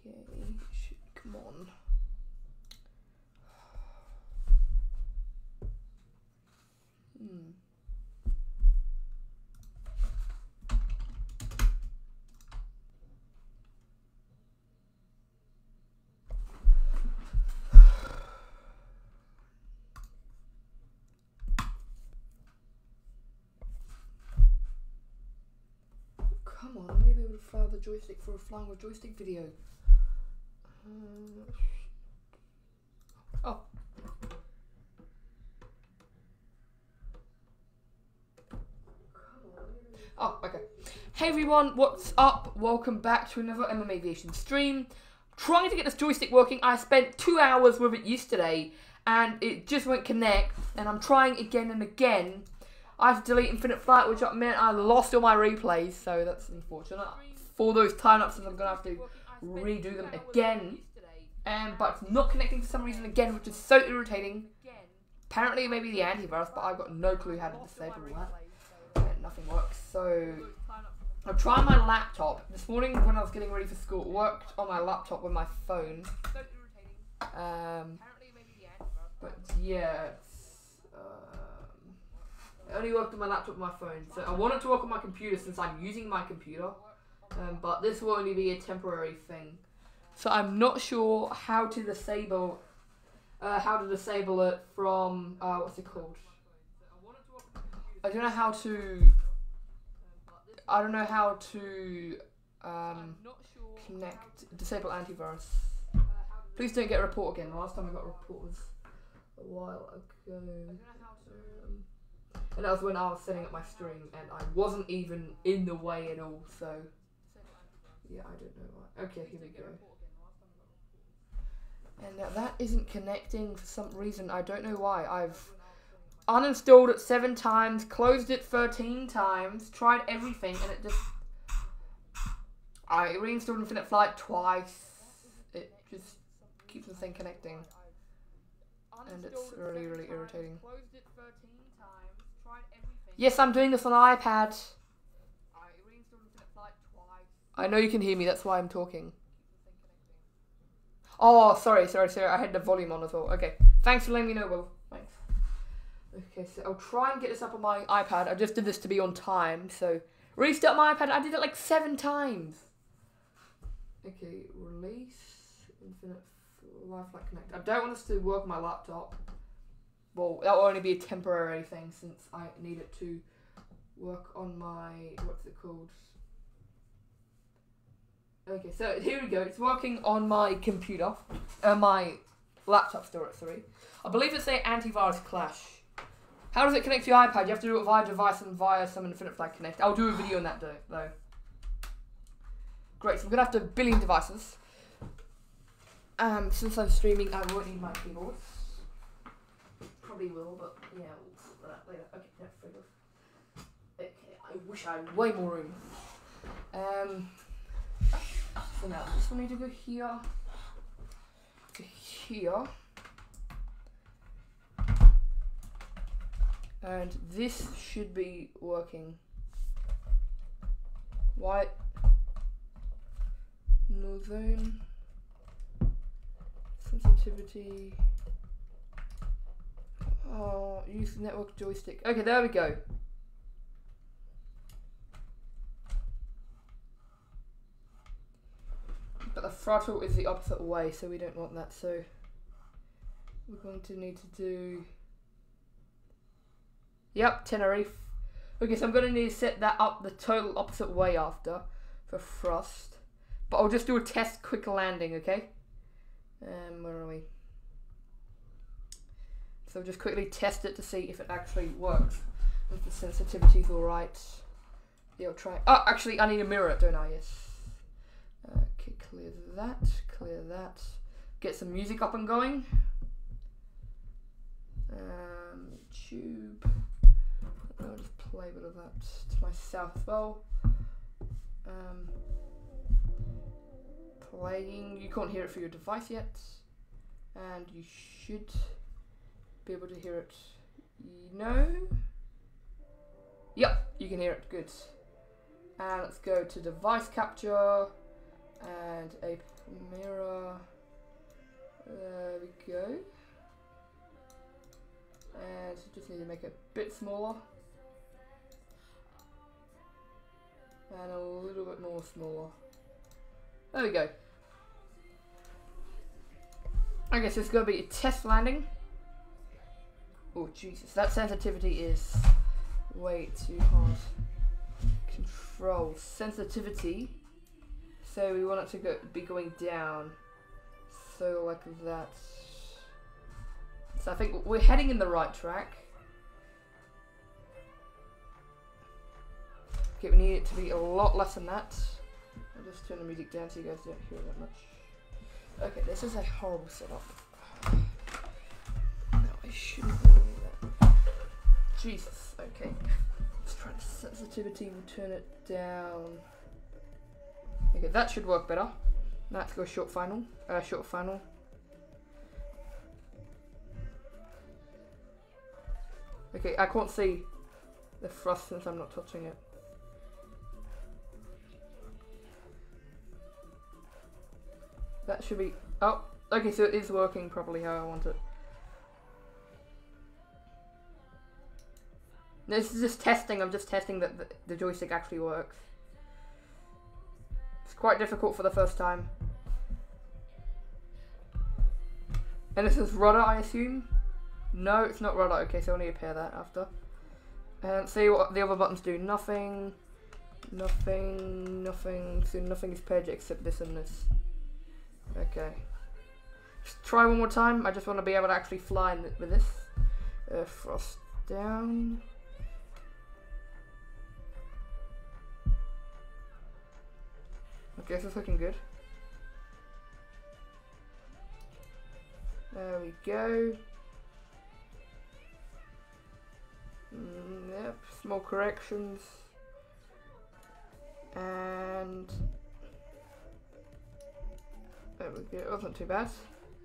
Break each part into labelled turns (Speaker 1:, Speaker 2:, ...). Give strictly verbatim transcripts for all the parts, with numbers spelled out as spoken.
Speaker 1: Okay, should, come on. Hmm. Come on, I may be able to fire the joystick for a flying with joystick video. Um, oh. Oh, okay. Hey everyone, what's up? Welcome back to another M M Aviation stream. Trying to get this joystick working. I spent two hours with it yesterday and it just won't connect. And I'm trying again and again. I have to delete Infinite Flight, which meant I lost all my replays, so that's unfortunate. For those time lapses, I'm going to have to redo them again. Um, but it's not connecting for some reason again, which is so irritating. Apparently it may be the antivirus, but I've got no clue how to disable that. And nothing works, so I'm trying my laptop. This morning when I was getting ready for school, it worked on my laptop with my phone. Um, but yeah, it's, um, it only worked on my laptop with my phone. So I want it to work on my computer since I'm using my computer. Um, but this will only be a temporary thing. So I'm not sure how to disable, uh, how to disable it from, uh, what's it called? I don't know how to, I don't know how to, um, connect, disable antivirus. Please don't get a report again. The last time I got a report was a while ago. Um, and that was when I was setting up my stream and I wasn't even in the way at all, so. Yeah, I don't know why. Okay, here we go. And uh, that isn't connecting for some reason. I don't know why. I've uninstalled it seven times, closed it thirteen times, tried everything, and it just... I reinstalled Infinite Flight twice. It just keeps the thing connecting. And it's really, really irritating. Yes, I'm doing this on iPad. I know you can hear me, that's why I'm talking. Oh, sorry, sorry, sorry, I had the volume on as well. Okay, thanks for letting me know, Will. Thanks. Okay, so I'll try and get this up on my iPad. I just did this to be on time, so... Restart my iPad, I did it like seven times. Okay, release, Infinite Wi-Fi Connect. I don't want this to work on my laptop. Well, that will only be a temporary thing since I need it to work on my... What's it called? Okay, so here we go. It's working on my computer, uh, my laptop store at three. I believe it's a antivirus clash. How does it connect to your iPad? You have to do it via device and via some Infinite Flight Connect. I'll do a video on that though. Great, so I'm gonna have to billion devices. Um, since I'm streaming, I won't need my keyboard. Probably will, but yeah, we'll sort that later. Okay, yeah, fair enough. Okay, I wish I had way more room. Um. So now this will need to go here to here, and this should be working. White, no zone, sensitivity. Oh, use network joystick. Okay, there we go. But the throttle is the opposite way, so we don't want that, so we're going to need to do, yep, Tenerife. Okay, so I'm going to need to set that up the total opposite way after, for thrust. But I'll just do a test quick landing, okay? Um, where are we? So just quickly test it to see if it actually works. If the sensitivity's alright. Yeah, I'll try. Oh, actually, I need to mirror it, don't I? Yes. Okay, clear that, clear that. Get some music up and going. Um, tube. I'll just play a bit of that to myself as well. Um, playing. You can't hear it through your device yet. And you should be able to hear it. No? Yep, you can hear it. Good. And let's go to device capture. And a Mirror. There we go. And just need to make it a bit smaller. And a little bit more smaller. There we go. I guess it's going to be a test landing. Oh Jesus, that sensitivity is way too hard. Control sensitivity. So we want it to go, be going down. So like that. So I think we're heading in the right track. Okay, we need it to be a lot less than that. I'll just turn the music down so you guys don't hear it that much. Okay, this is a horrible setup. No, I shouldn't be doing that. Jesus, okay. Let's try the sensitivity, we'll turn it down. Okay, that should work better. Now let's go short final. Uh, short final. Okay, I can't see the thrust since I'm not touching it. That should be... Oh, okay, so it is working properly how I want it. This is just testing, I'm just testing that the, the joystick actually works. It's quite difficult for the first time. And this is rudder, I assume? No, it's not rudder. Okay, so I need to pair that after. And see what the other buttons do. Nothing, nothing, nothing. So nothing is paired except this and this. Okay. Just try one more time. I just want to be able to actually fly in with this. Uh, thrust down. Okay, this is looking good. There we go. Mm, yep, small corrections. And there we go, it wasn't too bad.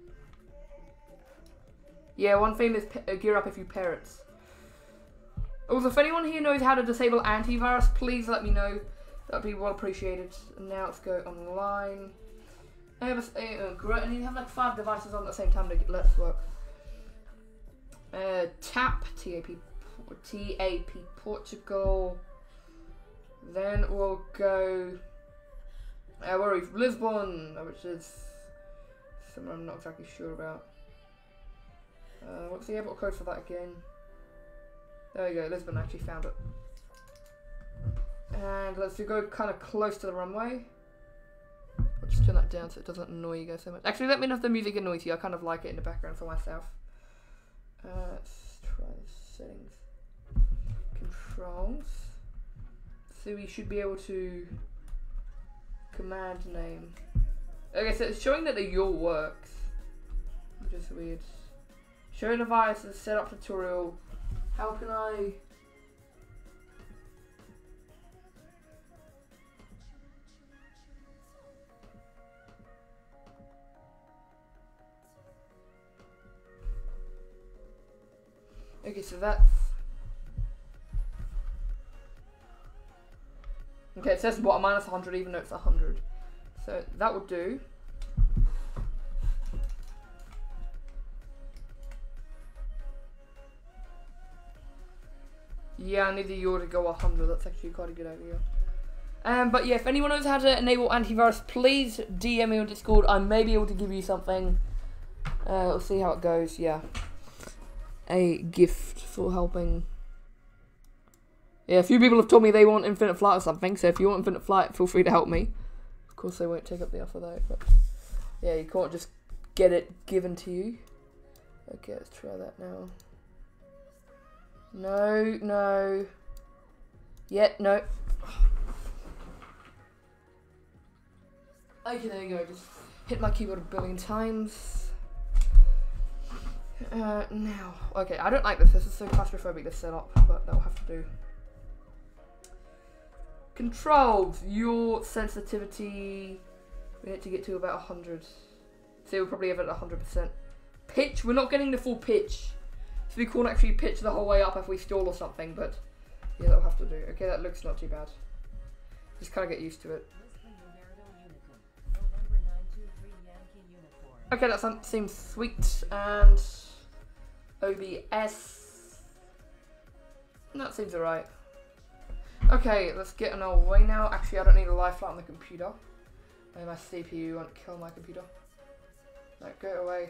Speaker 1: Yeah, one thing is uh, gear up if you pair it. Also, if anyone here knows how to disable antivirus, please let me know. That'd be well appreciated. And now let's go online. I have a, uh, great, and you have like five devices on at the same time to get, let this work. Uh, tap, T A P, T A P Portugal. Then we'll go, uh, where are we? Lisbon, which is somewhere I'm not exactly sure about. Uh, what's the airport code for that again? There we go, Lisbon, I actually found it. And let's go kind of close to the runway. I'll just turn that down so it doesn't annoy you guys so much. Actually, let me know if the music annoys you. I kind of like it in the background for myself. Uh, let's try settings. Controls. So we should be able to command name. Okay, so it's showing that the yaw works, which is weird. Show devices, setup tutorial. How can I... Okay, so that's... Okay, it says what, minus one hundred even though it's one hundred. So that would do. Yeah, I need the yaw to go one hundred, that's actually quite a good idea. Um, but yeah, if anyone knows how to enable antivirus, please D M me on Discord. I may be able to give you something. Uh, we'll see how it goes, yeah. A gift for helping. Yeah, a few people have told me they want infinite flight or something, so if you want infinite flight, feel free to help me. Of course, they won't take up the offer though, but yeah, you can't just get it given to you. Okay, let's try that now. No, no. Yeah, no. Okay, there you go. Just hit my keyboard a billion times. Uh, now, okay, I don't like this. This is so claustrophobic, this setup, but that'll have to do. Controls, your sensitivity. We need to get to about one hundred. So we'll probably have it at one hundred percent. Pitch, we're not getting the full pitch. So we can't actually pitch the whole way up if we stall or something, but yeah, that'll have to do. Okay, that looks not too bad. Just kind of get used to it. Okay, that seems sweet. And O B S. That seems alright. Okay, let's get on our way now. Actually, I don't need a life flight on the computer. And my C P U won't kill my computer. Right, go away.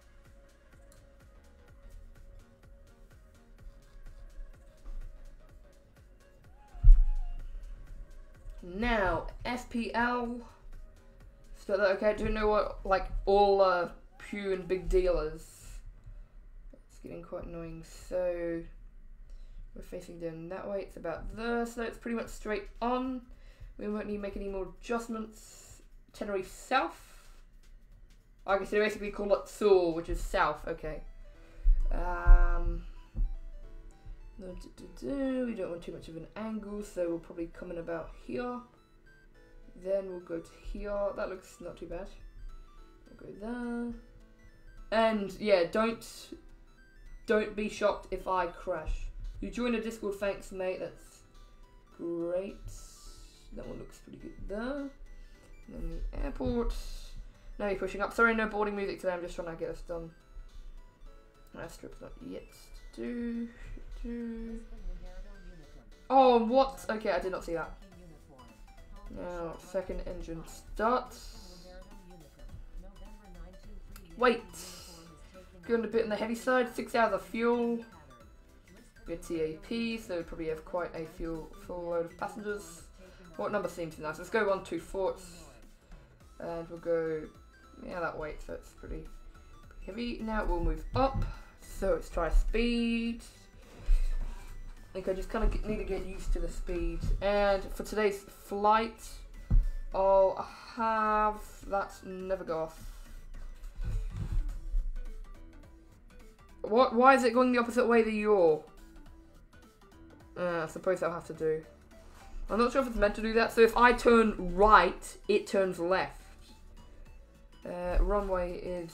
Speaker 1: Now, F P L. So that okay, I don't know what like all uh, Pew and Big Deal is. It's getting quite annoying. So we're facing down that way. It's about there, so it's pretty much straight on. We won't need to make any more adjustments. Tenerife South. Okay, so they basically call it Sur, which is south. Okay. Um. We don't want too much of an angle, so we'll probably come in about here. Then we'll go to here. That looks not too bad. We'll go there. And yeah, don't don't be shocked if I crash. You joined a Discord, thanks mate. That's great. That one looks pretty good there. And then the airport. Now you're pushing up. Sorry, no boarding music today. I'm just trying to get us done. That strip's not yet to do. Oh, what? Okay, I did not see that. Now, second engine starts. Wait. Going a bit on the heavy side. Six hours of fuel. Good T A P, so we probably have quite a fuel full load of passengers. What number seems nice? Let's go one two fourths. And we'll go, yeah, that way, so it's pretty, pretty heavy. Now we'll move up. So let's try speed. I think I just kind of need to get used to the speed. And for today's flight, I'll have that never go off. What? Why is it going the opposite way that you're? Uh, I suppose I'll have to do. I'm not sure if it's meant to do that. So if I turn right, it turns left. Uh, runway is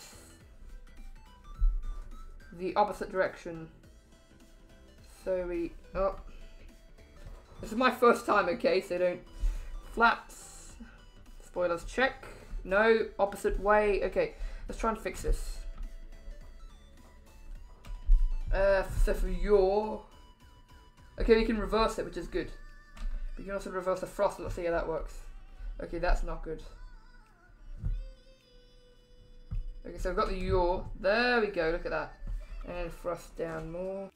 Speaker 1: the opposite direction. So we, oh, this is my first time, okay, so don't, flaps, spoilers check, no, opposite way, okay, let's try and fix this. Uh, so for your, okay, we can reverse it, which is good. We can also reverse the thrust, let's see how that works. Okay, that's not good. Okay, so I've got the yaw, there we go, look at that, and thrust down more.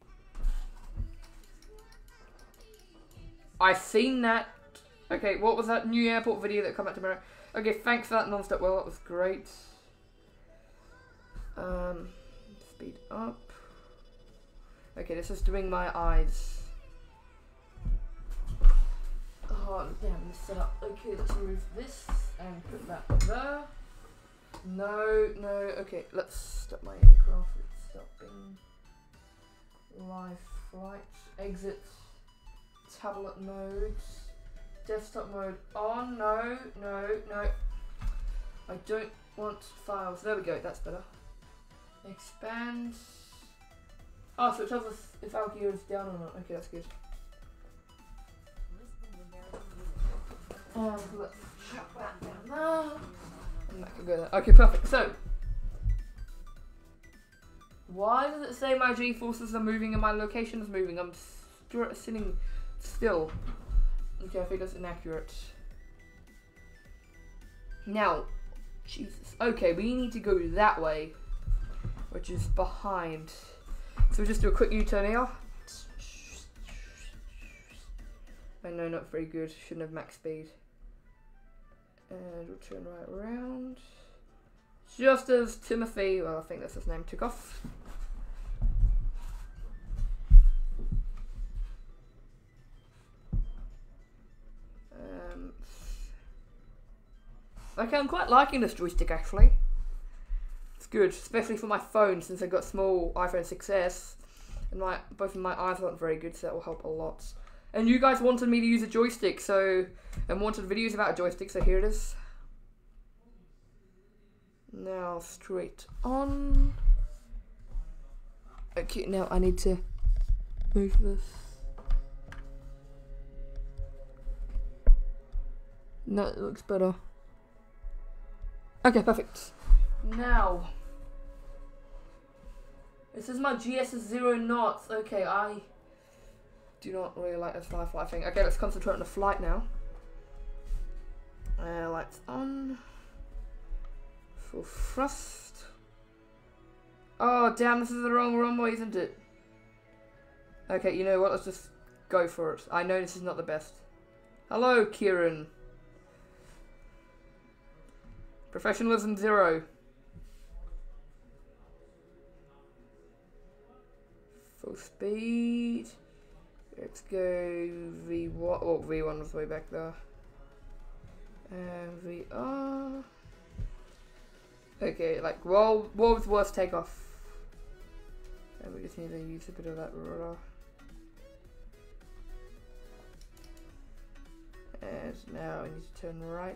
Speaker 1: I've seen that. Okay, what was that new airport video that come out tomorrow? Okay, thanks for that non-stop. Well, that was great. Um, speed up. Okay, this is doing my eyes. Oh, damn, this set up. Okay, let's remove this and put that there. No, no. Okay, let's stop my aircraft. It's stopping. Live flight. Exit. Tablet mode, desktop mode on, no, no, no, I don't want files, there we go, that's better. Expand, oh, so it tells us if our gear is down or not, okay, that's good. And let's chuck that down there, and that can go there, okay, perfect. So, why does it say my G-forces are moving and my location is moving? I'm st sitting still. Okay, I think that's inaccurate. Now, Jesus. Okay, we need to go that way, which is behind. So we'll just do a quick U-turn here. I know, not very good. Shouldn't have max speed. And we'll turn right around. Just as Timothy, well, I think that's his name, took off. Um, okay, I'm quite liking this joystick actually. It's good, especially for my phone since I got small iPhone six S and my both of my eyes aren't very good, so that will help a lot. And you guys wanted me to use a joystick, so and wanted videos about a joystick, so here it is. Now straight on. Okay, now I need to move this. No, it looks better. Okay, perfect. Now, this is my G S is zero knots. Okay, I do not really like this fly fly thing. Okay, let's concentrate on the flight now. Uh, lights on. Full thrust. Oh, damn, this is the wrong runway, isn't it? Okay, you know what? Let's just go for it. I know this is not the best. Hello, Kieran. Professionalism zero. Full speed. Let's go V one. Oh, V one was way back there. And V R. Okay, like, what was worst takeoff? And we just need to use a bit of that rudder. And now we need to turn right.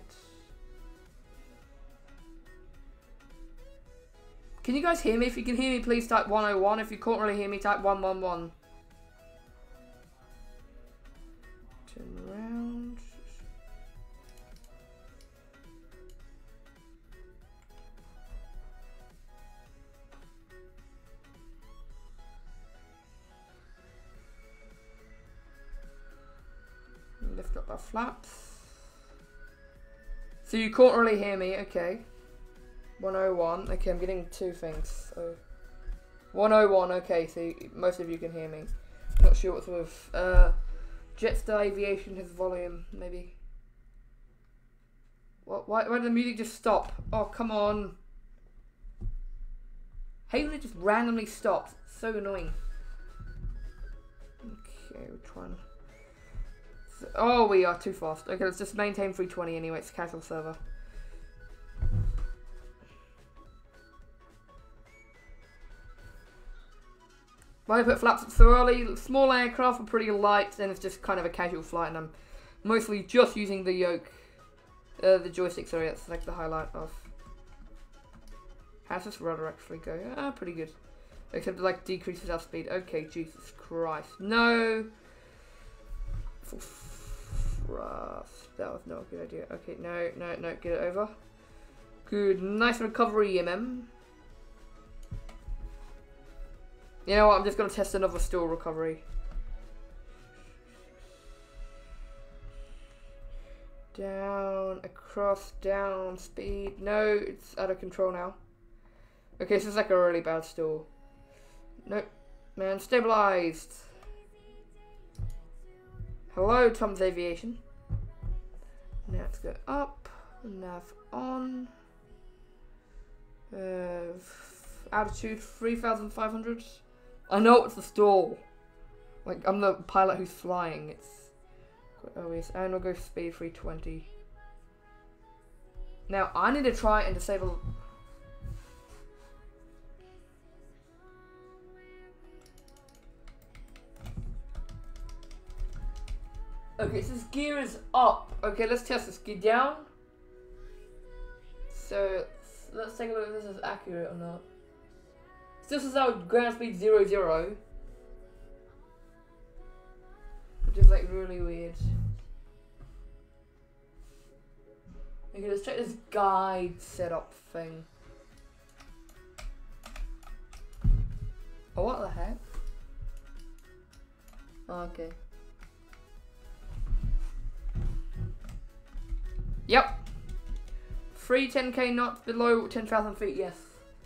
Speaker 1: Can you guys hear me? If you can hear me, please type one oh one. If you can't really hear me, type one one one. Turn around. Lift up our flaps. So you can't really hear me, okay. one oh one, okay, I'm getting two things. So one oh one, okay, so you, most of you can hear me. Not sure what's with uh, Jetstar Aviation, his volume, maybe. What? Why, why did the music just stop? Oh, come on. Hate when it just randomly stops. It's so annoying. Okay, we're trying. So, oh, we are too fast. Okay, let's just maintain three twenty anyway. It's a casual server. Why did I put flaps up so early? Small aircraft are pretty light, and it's just kind of a casual flight, and I'm mostly just using the yoke, uh, the joystick. Sorry, that's like the highlight of. How's this rudder actually go? Ah, pretty good. Except it like decreases our speed. Okay, Jesus Christ, no. Full thrust. That was not a good idea. Okay, no, no, no, get it over. Good, nice recovery, M M. You know what, I'm just going to test another stall recovery. Down, across, down, speed. No, it's out of control now. Okay, so this is like a really bad stall. Nope. Man, stabilized. Hello, Tom's Aviation. Now let's go up. Nav on. Uh, altitude three thousand five hundred. I know it's the stall. Like, I'm the pilot who's flying. It's quite obvious. And we'll go speed three twenty. Now, I need to try and disable. Okay, so this gear is up. Okay, let's test this. Gear down. So, let's take a look if this is accurate or not. So this is our ground speed zero zero. Which is like really weird. Okay, let's check this guide setup thing. Oh, what the heck? Oh, okay. Yep. Three ten K knots below ten thousand feet, yes.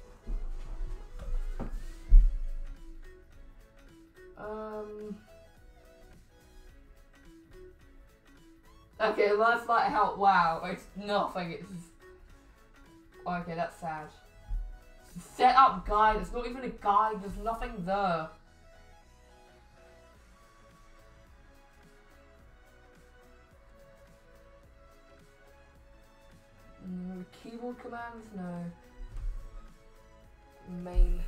Speaker 1: Um. Okay, last flight out. Wow, it's nothing. It's okay. That's sad. Set up guide. It's not even a guide. There's nothing there. Mm, keyboard commands? No. Main.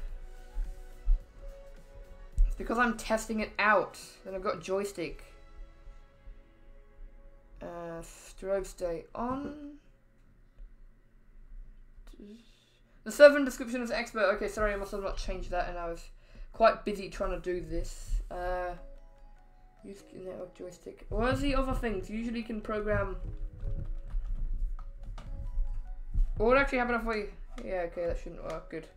Speaker 1: It's because I'm testing it out. Then I've got joystick. Uh, strobe stay on. The server description is expert. Okay, sorry, I must have not changed that, and I was quite busy trying to do this. Uh, use network joystick. What are the other things? Usually you can program. What would actually happen if we Yeah, okay, that shouldn't work. Good.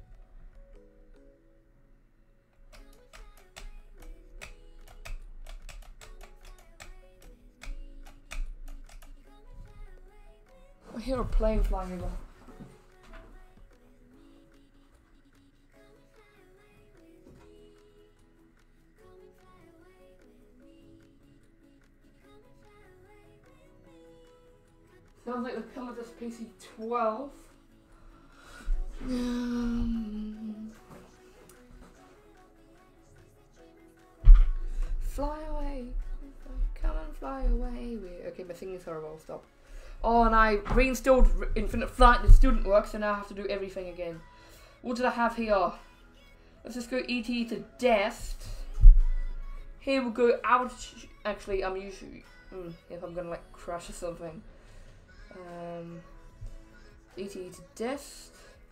Speaker 1: I hear a plane flying over. Sounds like the Pilatus P C twelve. Um, fly away, come and fly away. Okay, my singing is horrible. Stop. Oh, and I reinstalled Infinite Flight. And it still didn't work, so now I have to do everything again. What did I have here? Let's just go E T to Dest. Here we'll go out. Actually, I'm usually mm, if I'm gonna like crash or something. Um, E T to Dest.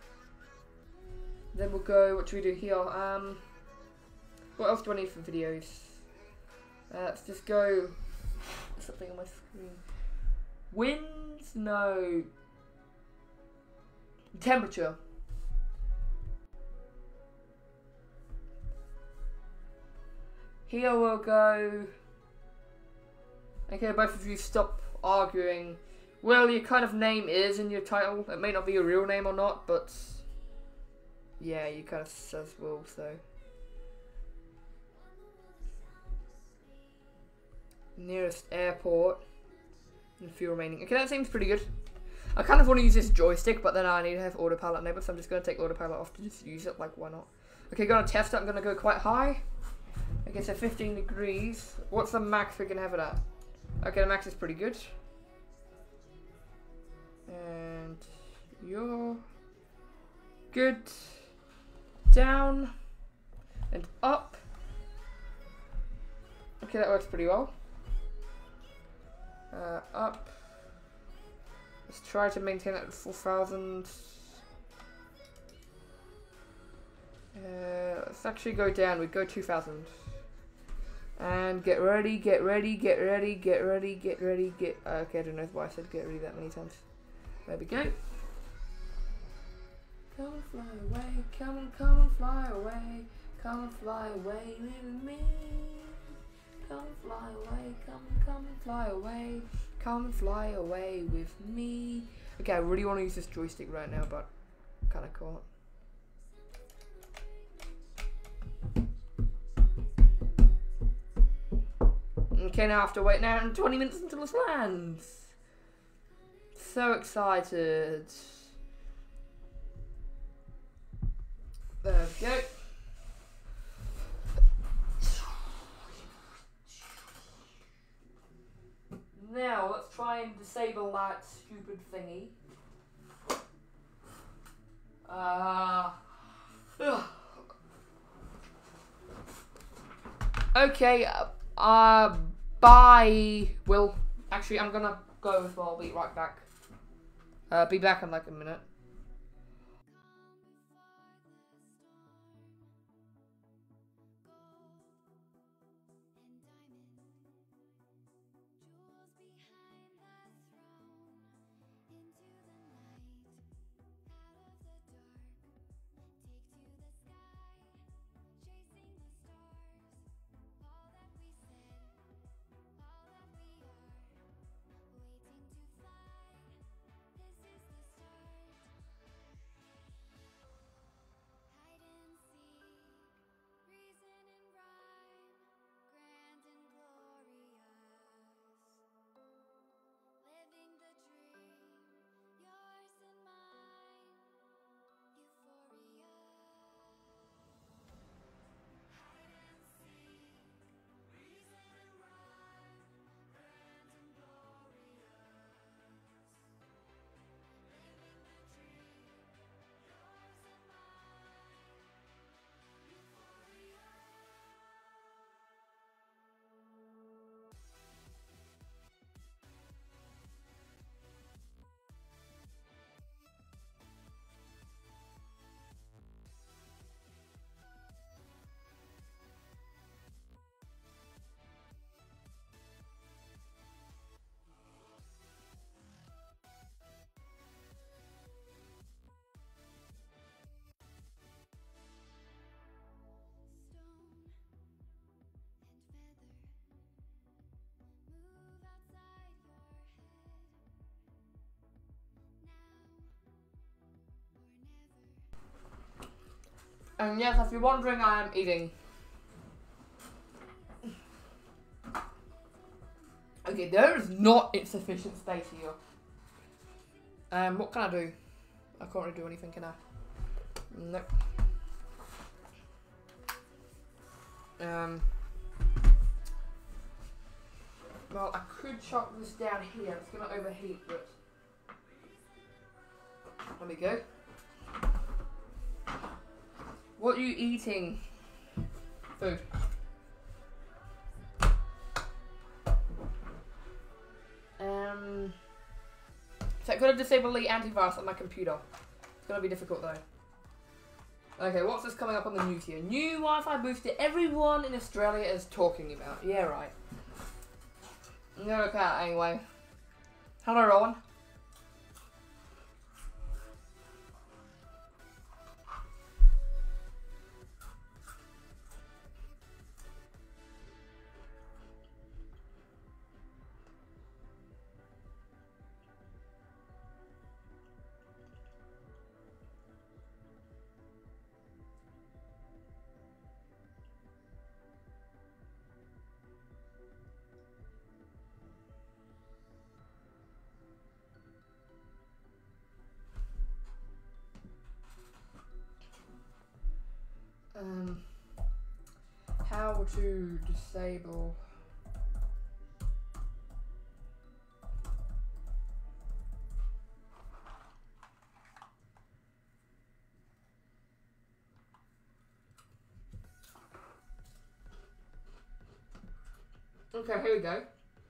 Speaker 1: Then we'll go, what should we do here? Um, what else do I need for videos? Uh, let's just go, something on my screen. Winds? No. Temperature. Here we'll go, okay, both of you stop arguing. Well, your kind of name is in your title. It may not be your real name or not, but yeah, you kind of says will, so. Nearest airport. And a few remaining. Okay, that seems pretty good. I kind of want to use this joystick, but then I need to have autopilot enabled, so I'm just going to take autopilot off to just use it, like, why not? Okay, going to test it. I'm going to go quite high. Okay, so fifteen degrees. What's the max we can have it at? Okay, the max is pretty good. And you're good. Down and up. Okay, that works pretty well. Uh, up. Let's try to maintain it at four thousand. Uh, let's actually go down. We go two thousand. And get ready, get ready, get ready, get ready, get ready, get. Uh, okay, I don't know why I said get ready that many times. There we go. Come and fly away, come and come and fly away, come and fly away with me. Come and fly away, come and come and fly away, come and fly away with me. Okay, I really want to use this joystick right now, but kind of can't. Okay, now I have to wait now twenty minutes until this lands. So excited. There we go. Now let's try and disable that stupid thingy. Uh, ugh. Okay. Uh, uh, bye. Will. Actually, I'm gonna go as well. I'll be right back. Uh, be back in like a minute. And yes, if you're wondering, I am eating. Okay, there is not insufficient space here. Um, what can I do? I can't really do anything, can I? Nope. Um. Well, I could chop this down here. It's gonna overheat, but there we go. What are you eating? Food. Um. So I'm gonna disable the antivirus on my computer. It's gonna be difficult though. Okay, what's this coming up on the news here? New Wi-Fi booster everyone in Australia is talking about. Yeah, right. I'm gonna look at it anyway. Hello, Rowan. Um, how to disable okay, here we go.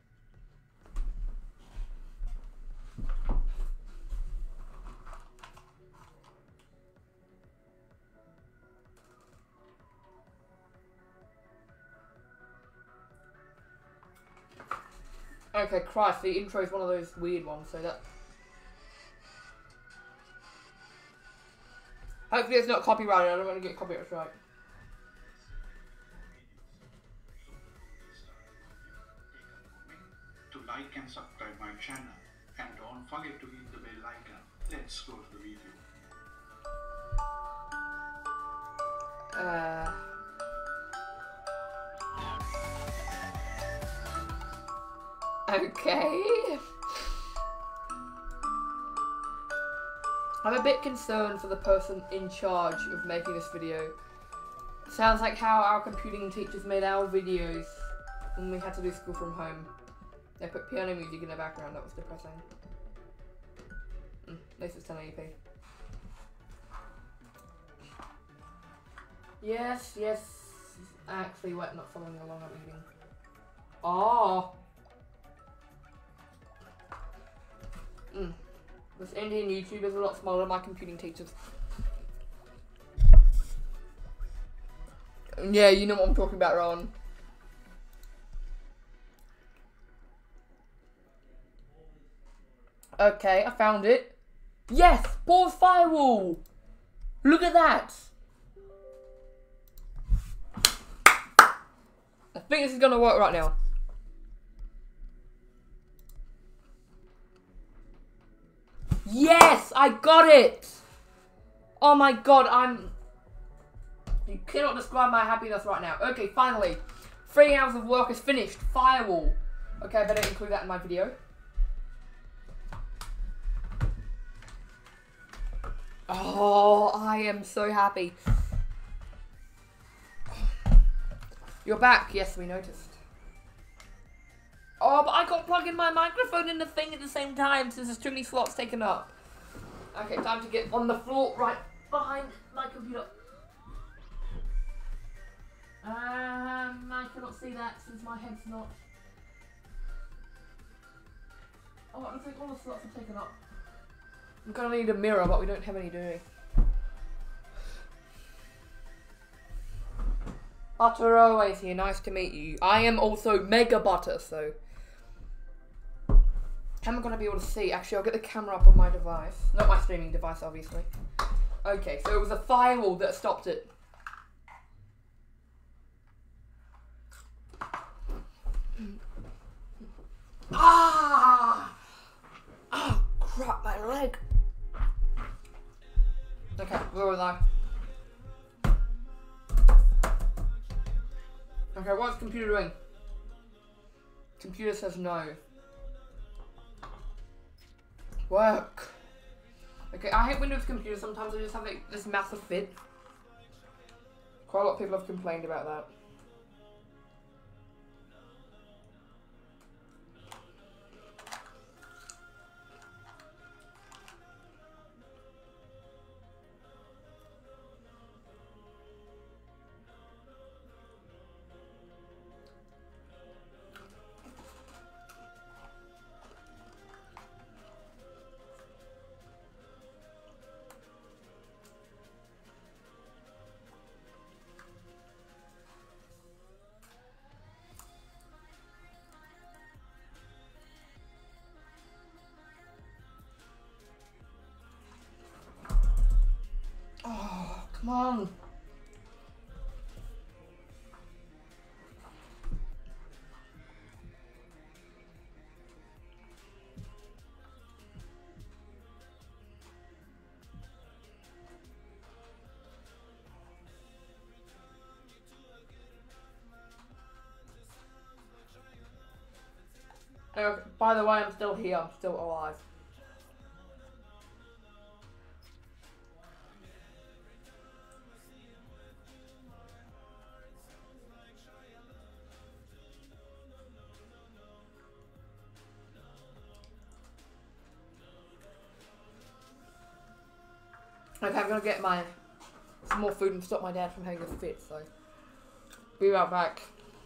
Speaker 1: Okay, Christ, the intro is one of those weird ones, so that... Hopefully it's not copyrighted, I don't want to get copyright strike.
Speaker 2: To like and subscribe my channel, and don't forget to hit the bell icon. Let's go to the video.
Speaker 1: Uh... Okay. I'm a bit concerned for the person in charge of making this video. Sounds like how our computing teachers made our videos when we had to do school from home. They put piano music in the background, that was depressing. Mm, at least it's ten eighty p. Yes, yes. Actually, what? Not following along, I'm eating. Oh. Mm. This Indian YouTuber is a lot smaller than my computing teachers. Yeah, you know what I'm talking about, Ron. Okay, I found it. Yes! Pause firewall! Look at that! I think this is gonna work right now. Yes! I got it! Oh my god, I'm... You cannot describe my happiness right now. Okay, finally. Three hours of work is finished. Firewall. Okay, I better include that in my video. Oh, I am so happy. You're back. Yes, we noticed. Oh, but I can't plug in my microphone in the thing at the same time since there's too many slots taken up. Okay, time to get on the floor right behind my computer. Um, I cannot see that since my head's not. Oh, I think all the slots are taken up. I'm gonna need a mirror, but we don't have any, do we? Butter always here, nice to meet you. I am also Mega Butter, so... How am I gonna be able to see? Actually, I'll get the camera up on my device. Not my streaming device, obviously. Okay, so it was a firewall that stopped it. Ah! Oh, crap, my leg. Okay, where was I? Okay, what's the computer doing? Computer says no. Work. Okay, I hate Windows computers. Sometimes I just have like, this massive fit. Quite a lot of people have complained about that. Oh, come on. Uh, by the way, I'm still here. I'm still alive. Okay, I'm gonna get my some more food and stop my dad from having a fit, so be right back.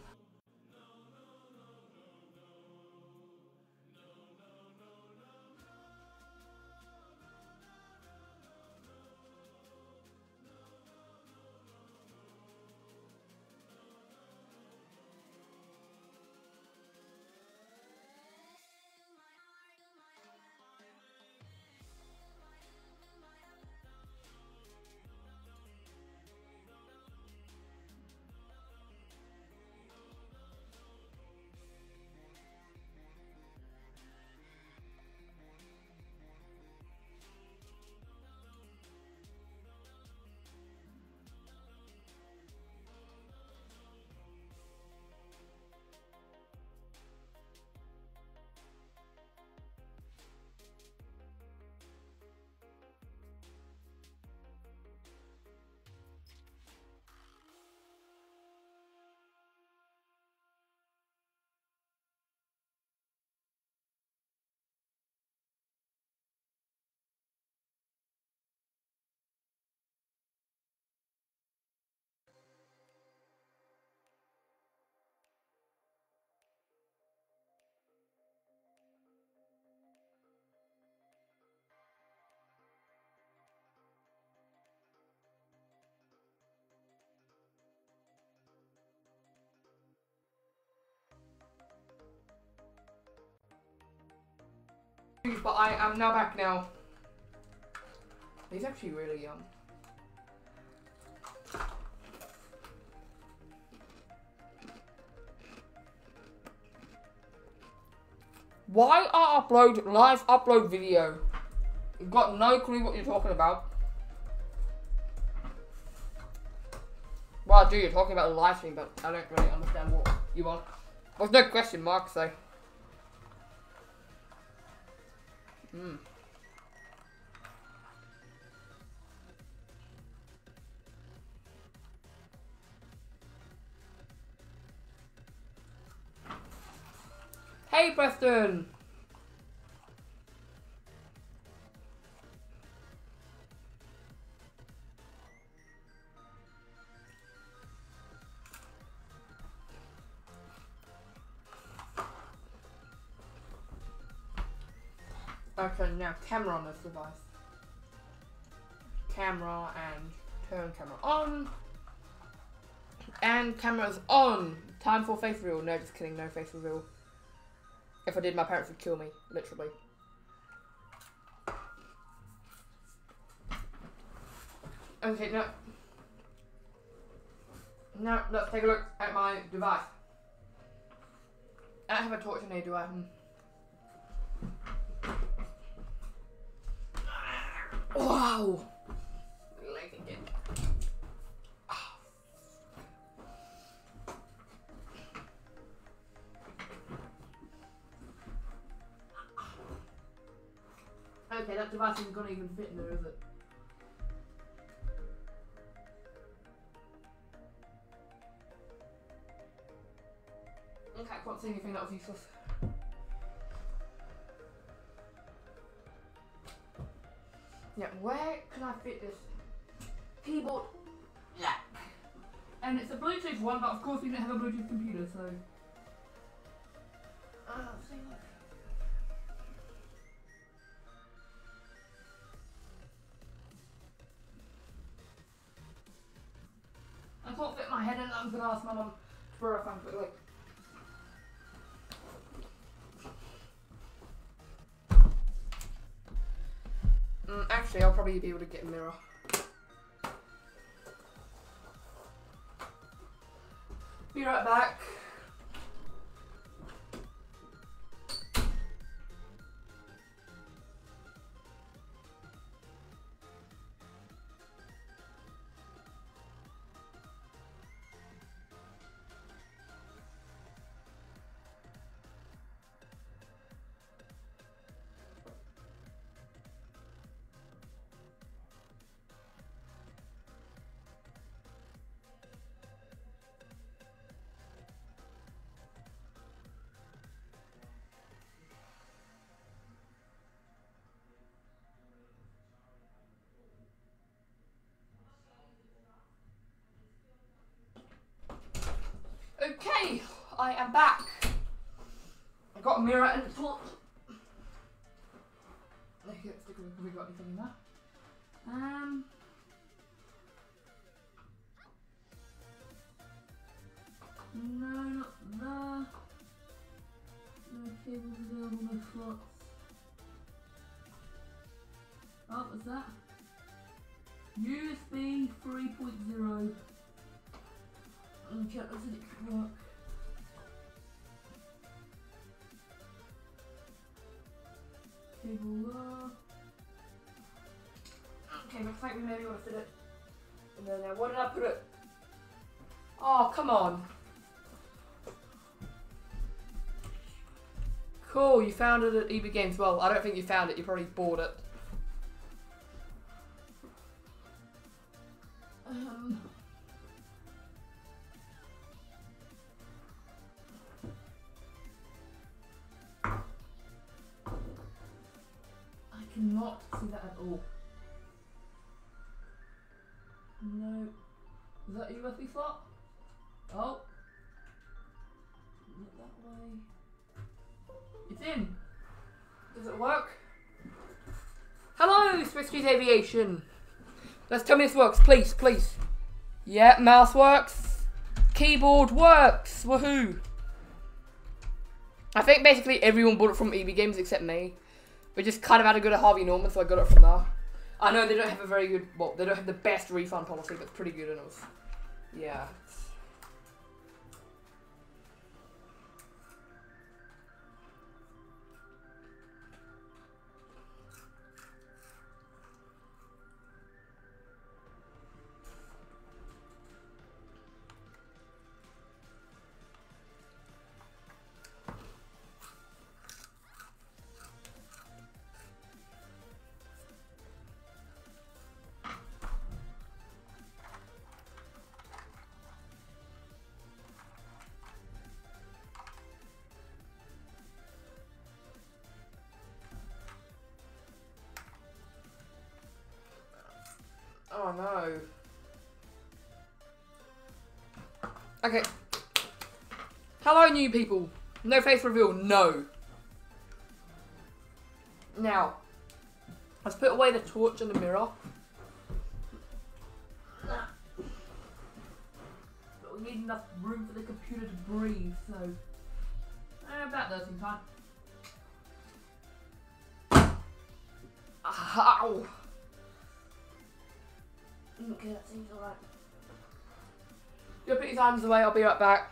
Speaker 1: But I am now back now. He's actually really young. Why I upload live upload video? You've got no clue what you're talking about. Well, I do, you're talking about the live stream, but I don't really understand what you want. There's no question mark, so. Hmm. Hey, Preston! Okay, now camera on this device. Camera and turn camera on. And camera's on. Time for face reveal. No, just kidding, no face reveal. If I did, my parents would kill me, literally. Okay, now, now let's take a look at my device. I don't have a torch in here, do I? Hmm. Wow! Leg again. glass isn't gonna even fit in there, is it? Okay, I can't see anything that was useless. Yeah, where can I fit this keyboard? Yeah. And it's a Bluetooth one, but of course we don't have a Bluetooth computer, so. Uh, see, look. I can't fit my head in. I'm gonna ask my mum to borrow a phone quickly. Mm, actually, I'll probably be able to get a mirror. Be right back. Okay, I am back. I've got a mirror and a torch. Okay, let's take a look if we got anything in that. Um. No, not there. No cables available, no slots. Oh, what's that? U S B three point oh. Okay, let's see if it can work. Cable there. Okay, looks like we maybe want to fit it. And then, uh, where did I put it? Oh, come on. Cool, you found it at E B Games. Well, I don't think you found it, you probably bought it. Um... I cannot see that at all. No. Is that a U S B slot? Oh. Look that way. It's in. Does it work? Hello, Swiss Street Aviation. Let's tell me this works, please, please. Yeah, mouse works. Keyboard works. Woohoo. I think basically everyone bought it from E B Games except me. We just kind of had to go to Harvey Norman, so I got it from there. I know they don't have a very good, well, they don't have the best refund policy, but it's pretty good, and it was, yeah. Oh no. Okay. Hello, new people. No face reveal, no. Now, let's put away the torch and the mirror. But we need enough room for the computer to breathe, so eh, about that seems fine. Ow! Okay, that seems alright. You'll put your hands away, I'll be right back.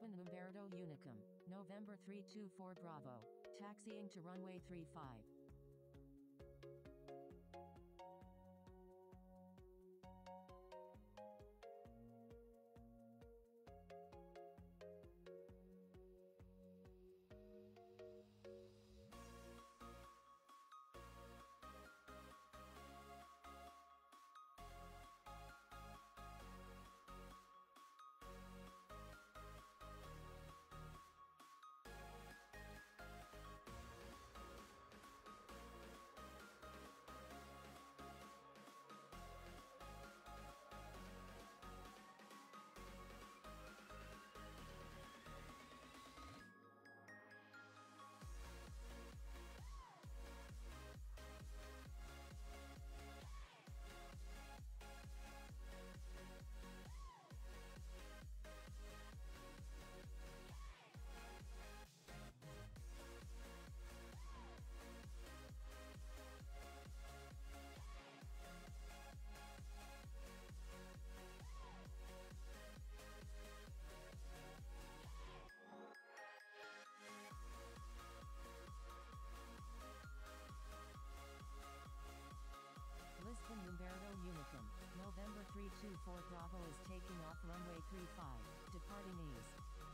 Speaker 3: Lisbon-Umberto Unicum, November three two four Bravo, taxiing to runway three five. Lisbon-Umberto Unicum, November three two four Bravo is taking off runway three five, departing ease.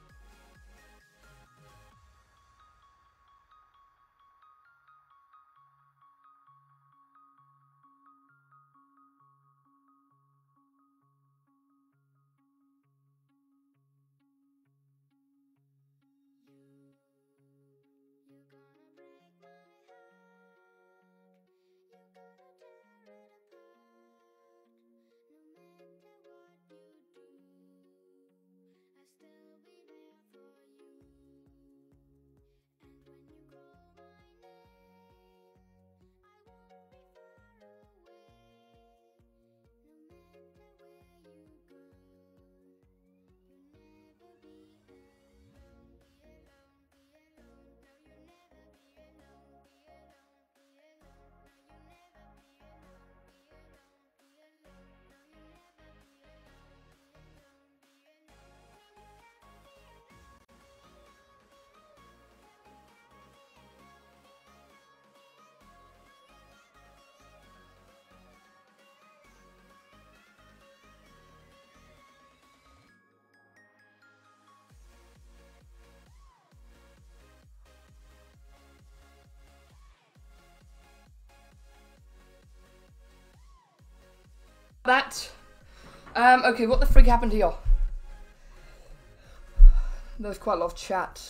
Speaker 1: That. Um, okay, what the frig happened here? There was quite a lot of chat.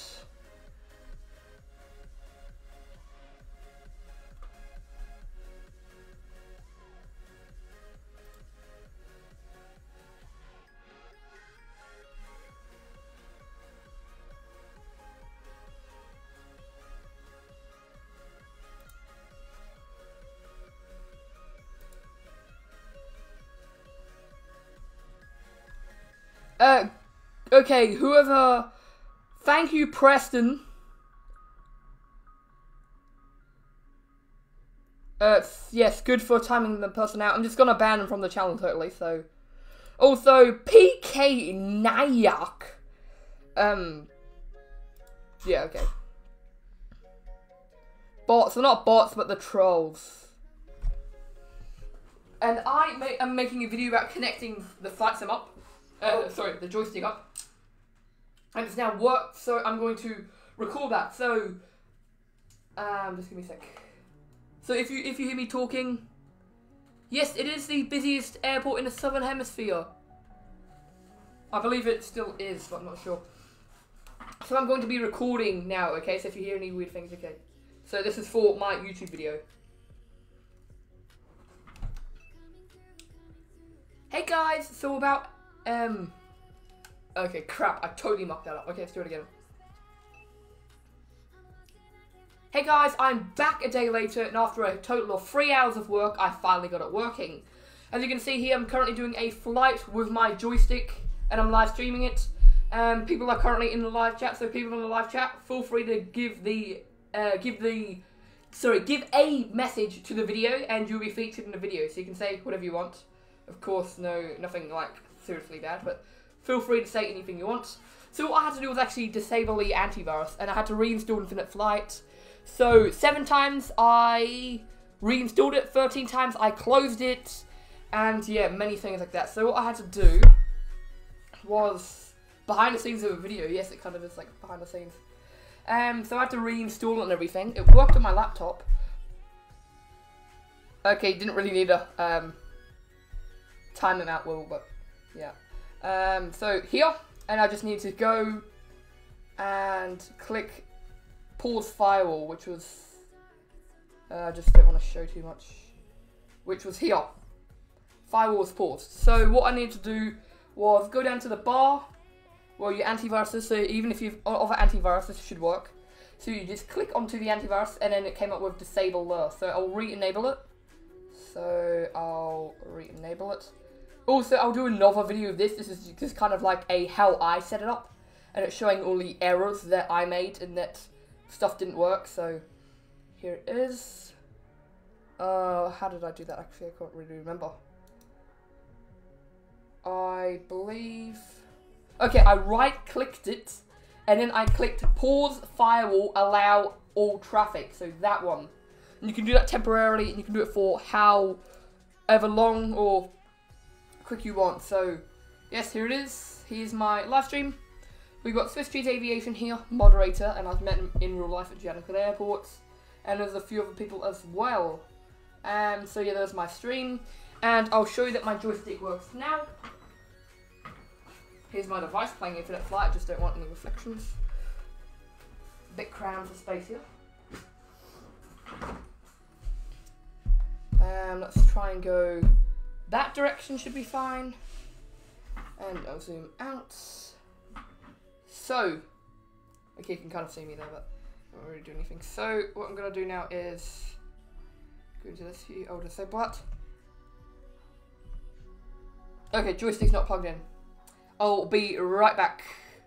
Speaker 1: Uh, okay, whoever... Thank you, Preston. Uh, yes, good for timing the person out. I'm just gonna ban him from the channel totally, so... Also, P K Nayak. Um... Yeah, okay. Bots, they're not bots, but the trolls. And I ma am making a video about connecting the flight sim up. Uh, sorry, the joystick up. And it's now worked, so I'm going to record that. So, um, just give me a sec. So if you if you hear me talking, yes, it is the busiest airport in the Southern Hemisphere. I believe it still is, but I'm not sure. So I'm going to be recording now, okay? So if you hear any weird things, okay. So this is for my YouTube video. Hey guys, so about, um, okay, crap, I totally mucked that up. Okay, let's do it again. Hey guys, I'm back a day later, and after a total of three hours of work, I finally got it working. As you can see here, I'm currently doing a flight with my joystick, and I'm live streaming it. Um, people are currently in the live chat, so people in the live chat, feel free to give the, uh, give the, sorry, give a message to the video, and you'll be featured in the video, so you can say whatever you want. Of course, no, nothing like seriously bad, but feel free to say anything you want. So what I had to do was actually disable the antivirus, and I had to reinstall Infinite Flight. So seven times I reinstalled it, thirteen times I closed it, and yeah, many things like that. So what I had to do was behind the scenes of a video. Yes, it kind of is like behind the scenes. Um, so I had to reinstall it and everything. It worked on my laptop. Okay, didn't really need a um, time them out well, but yeah. Um, so here, and I just need to go and click pause firewall, which was, uh, I just don't want to show too much, which was here. Firewall was paused. So what I needed to do was go down to the bar where your antivirus is, so even if you've other antivirus, this should work. So you just click onto the antivirus, and then it came up with disable there. So I'll re-enable it. So I'll re-enable it. Also, I'll do another video of this. This is just kind of like a how I set it up, and it's showing all the errors that I made and that stuff didn't work. So here it is. Uh, how did I do that? Actually, I can't really remember. I believe. Okay, I right-clicked it, and then I clicked pause firewall, allow all traffic. So that one. And you can do that temporarily, and you can do it for however long or quick you want. So yes, here it is. Here's my live stream. We've got Swiss Cheese Aviation here, moderator, and I've met him in real life at Janical Airport, and there's a few other people as well. Um, so yeah, there's my stream, and I'll show you that my joystick works now. Here's my device playing Infinite Flight. I just don't want any reflections. A bit crammed for space here. Um, let's try and go that direction, should be fine. And I'll zoom out. So, okay, you can kind of see me there, but I don't really do anything. So, what I'm going to do now is go into this view. I'll disable that. Okay, joystick's not plugged in. I'll be right back.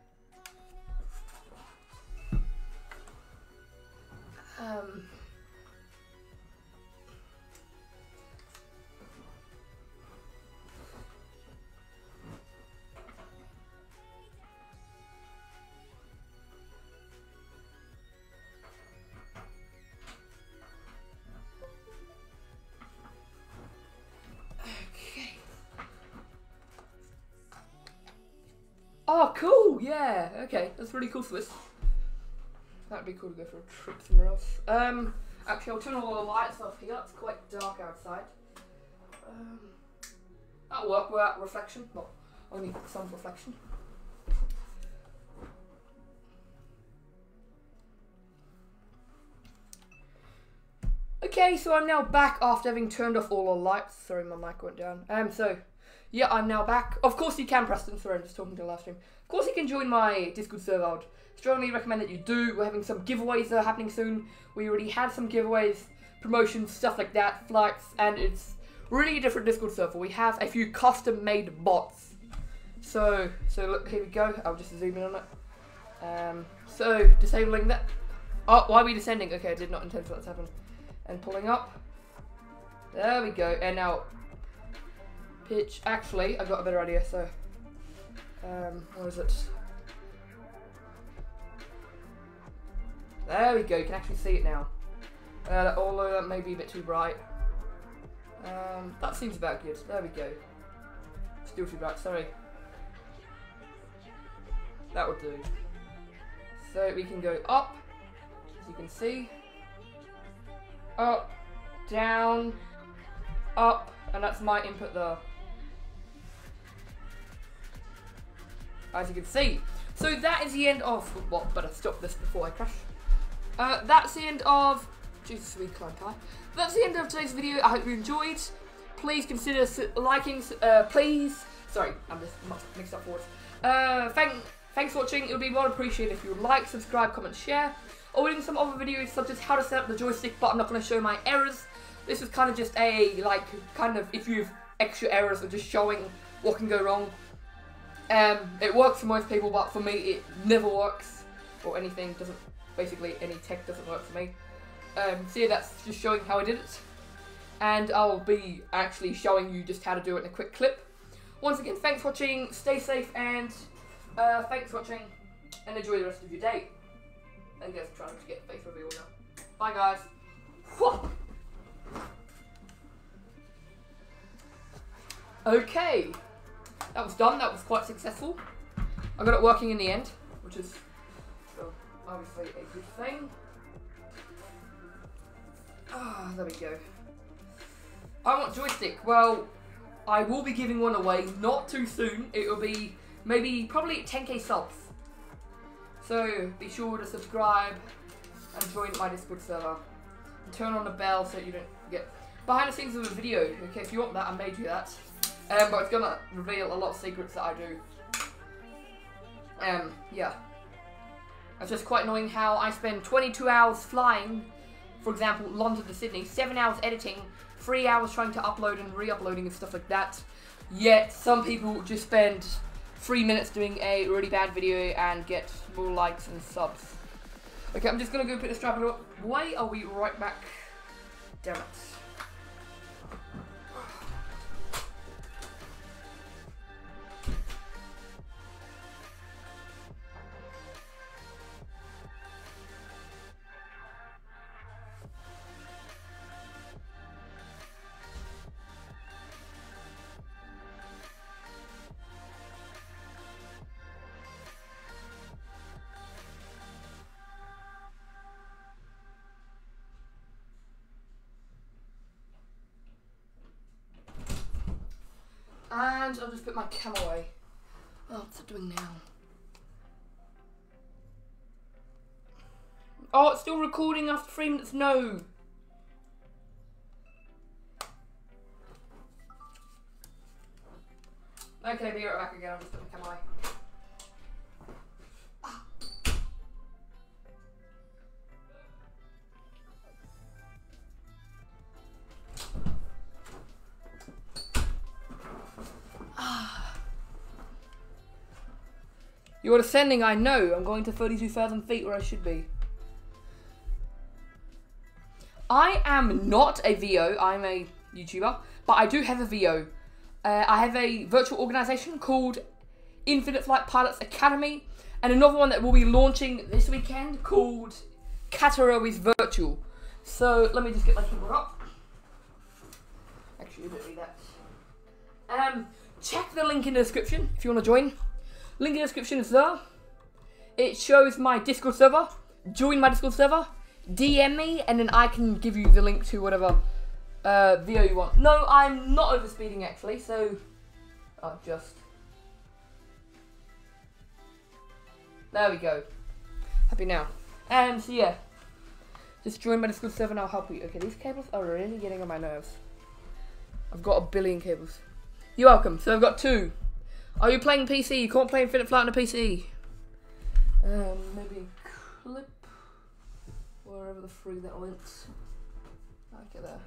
Speaker 1: Um... Oh, cool! Yeah, okay, that's really cool for this. That'd be cool to go for a trip somewhere else. Um, actually, I'll turn all the lights off here. It's quite dark outside. Um, that'll work without reflection. Well, only some reflection. Okay, so I'm now back after having turned off all the lights. Sorry, my mic went down. Um, so. Yeah, I'm now back. Of course you can, Preston. Sorry, I'm just talking to the live stream. Of course you can join my Discord server. I would strongly recommend that you do. We're having some giveaways that are happening soon. We already had some giveaways, promotions, stuff like that, flights, and it's really a different Discord server. We have a few custom-made bots. So, so look, here we go. I'll just zoom in on it. Um, so, disabling that. Oh, why are we descending? Okay, I did not intend for that to happen. And pulling up. There we go. And now... pitch. Actually, I got a better idea. So, um, what is it? There we go. You can actually see it now. Uh, although that may be a bit too bright. Um, that seems about good. There we go. Still too bright. Sorry. That would do. So we can go up, as you can see. Up, down, up, and that's my input there. As you can see. So that is the end of, well, better stop this before I crash. Uh, that's the end of, Jesus, we climbed high. That's the end of today's video. I hope you enjoyed. Please consider liking, uh, please, sorry, I'm just mixed up words. Uh, thank, thanks for watching. It would be well appreciated if you would like, subscribe, comment, share. Or in some other videos such as how to set up the joystick, but I'm not going to show my errors. This is kind of just a, like, kind of, if you have extra errors or just showing what can go wrong. Um, it works for most people, but for me it never works. Or anything, doesn't, basically any tech doesn't work for me. Um, so yeah, that's just showing how I did it. And I'll be actually showing you just how to do it in a quick clip. once again, thanks for watching, stay safe, and uh, thanks for watching, and enjoy the rest of your day. I guess I'm trying to get the face reveal now. Bye guys. Okay, that was done, that was quite successful. I got it working in the end, which is well, obviously a good thing. Ah, there we go. I want joystick. Well, I will be giving one away not too soon. It will be maybe probably ten K subs. So be sure to subscribe and join my Discord server. And turn on the bell so you don't get behind the scenes of a video. Okay, if you want that, I may do that. Um, but it's gonna reveal a lot of secrets that I do. Um, yeah. It's just quite annoying how I spend twenty-two hours flying, for example, London to Sydney, seven hours editing, three hours trying to upload and re-uploading and stuff like that. Yet some people just spend three minutes doing a really bad video and get more likes and subs. Okay, I'm just gonna go put the strap away. I'll be right back. Damn it. And I'll just put my cam away. Oh, what's it doing now? Oh, it's still recording after three minutes. No. Okay, be right back again. I'll just put my cam away. You're descending, I know. I'm going to thirty-two thousand feet where I should be. I am not a V O, I'm a YouTuber, but I do have a V O. Uh, I have a virtual organisation called Infinite Flight Pilots Academy, and another one that will be launching this weekend called Cataro is Virtual. So, let me just get my keyboard up. Actually, I don't need that. Um, check the link in the description if you want to join. Link in the description is there. It shows my Discord server. Join my Discord server. D M me, and then I can give you the link to whatever uh, video you want. No, I'm not overspeeding actually, so... Oh, just... There we go. Happy now. And so yeah. Just join my Discord server and I'll help you. Okay, these cables are really getting on my nerves. I've got a billion cables. You're welcome. So I've got two. Are you playing P C? You can't play Infinite Flight on a P C. Um, maybe clip. Wherever the free that went. Okay, there.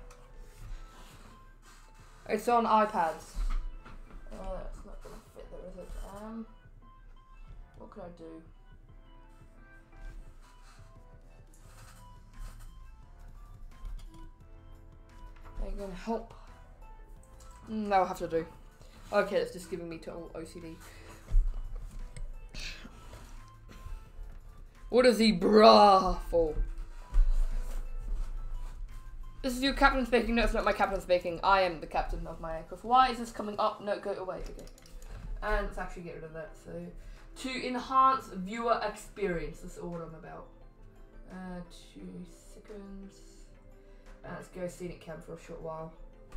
Speaker 1: It's on iPads. Uh, that's not gonna fit there, is it? Um, what can I do? Are you gonna help? Mm, that'll have to do. Okay, it's just giving me total O C D. What is he bra for? This is your captain speaking. No, it's not my captain speaking. I am the captain of my aircraft. Why is this coming up? No, go away. Okay. And let's actually get rid of that. So, to enhance viewer experience. That's all I'm about. Uh, two seconds. And let's go scenic cam for a short while.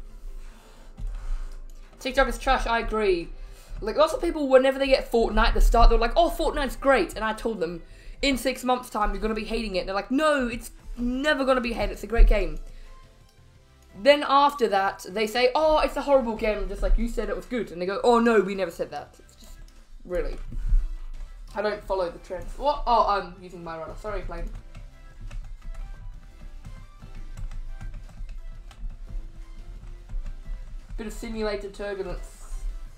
Speaker 1: TikTok is trash, I agree. Like, lots of people, whenever they get Fortnite at the start, they're like, oh, Fortnite's great. And I told them, in six months' time, you're going to be hating it. And they're like, no, it's never going to be hated. It's a great game. Then after that, they say, oh, it's a horrible game, just like you said it was good. And they go, oh, no, we never said that. It's just, really. I don't follow the trends. What? Oh, I'm using my runner. Sorry, plane. Bit of simulated turbulence.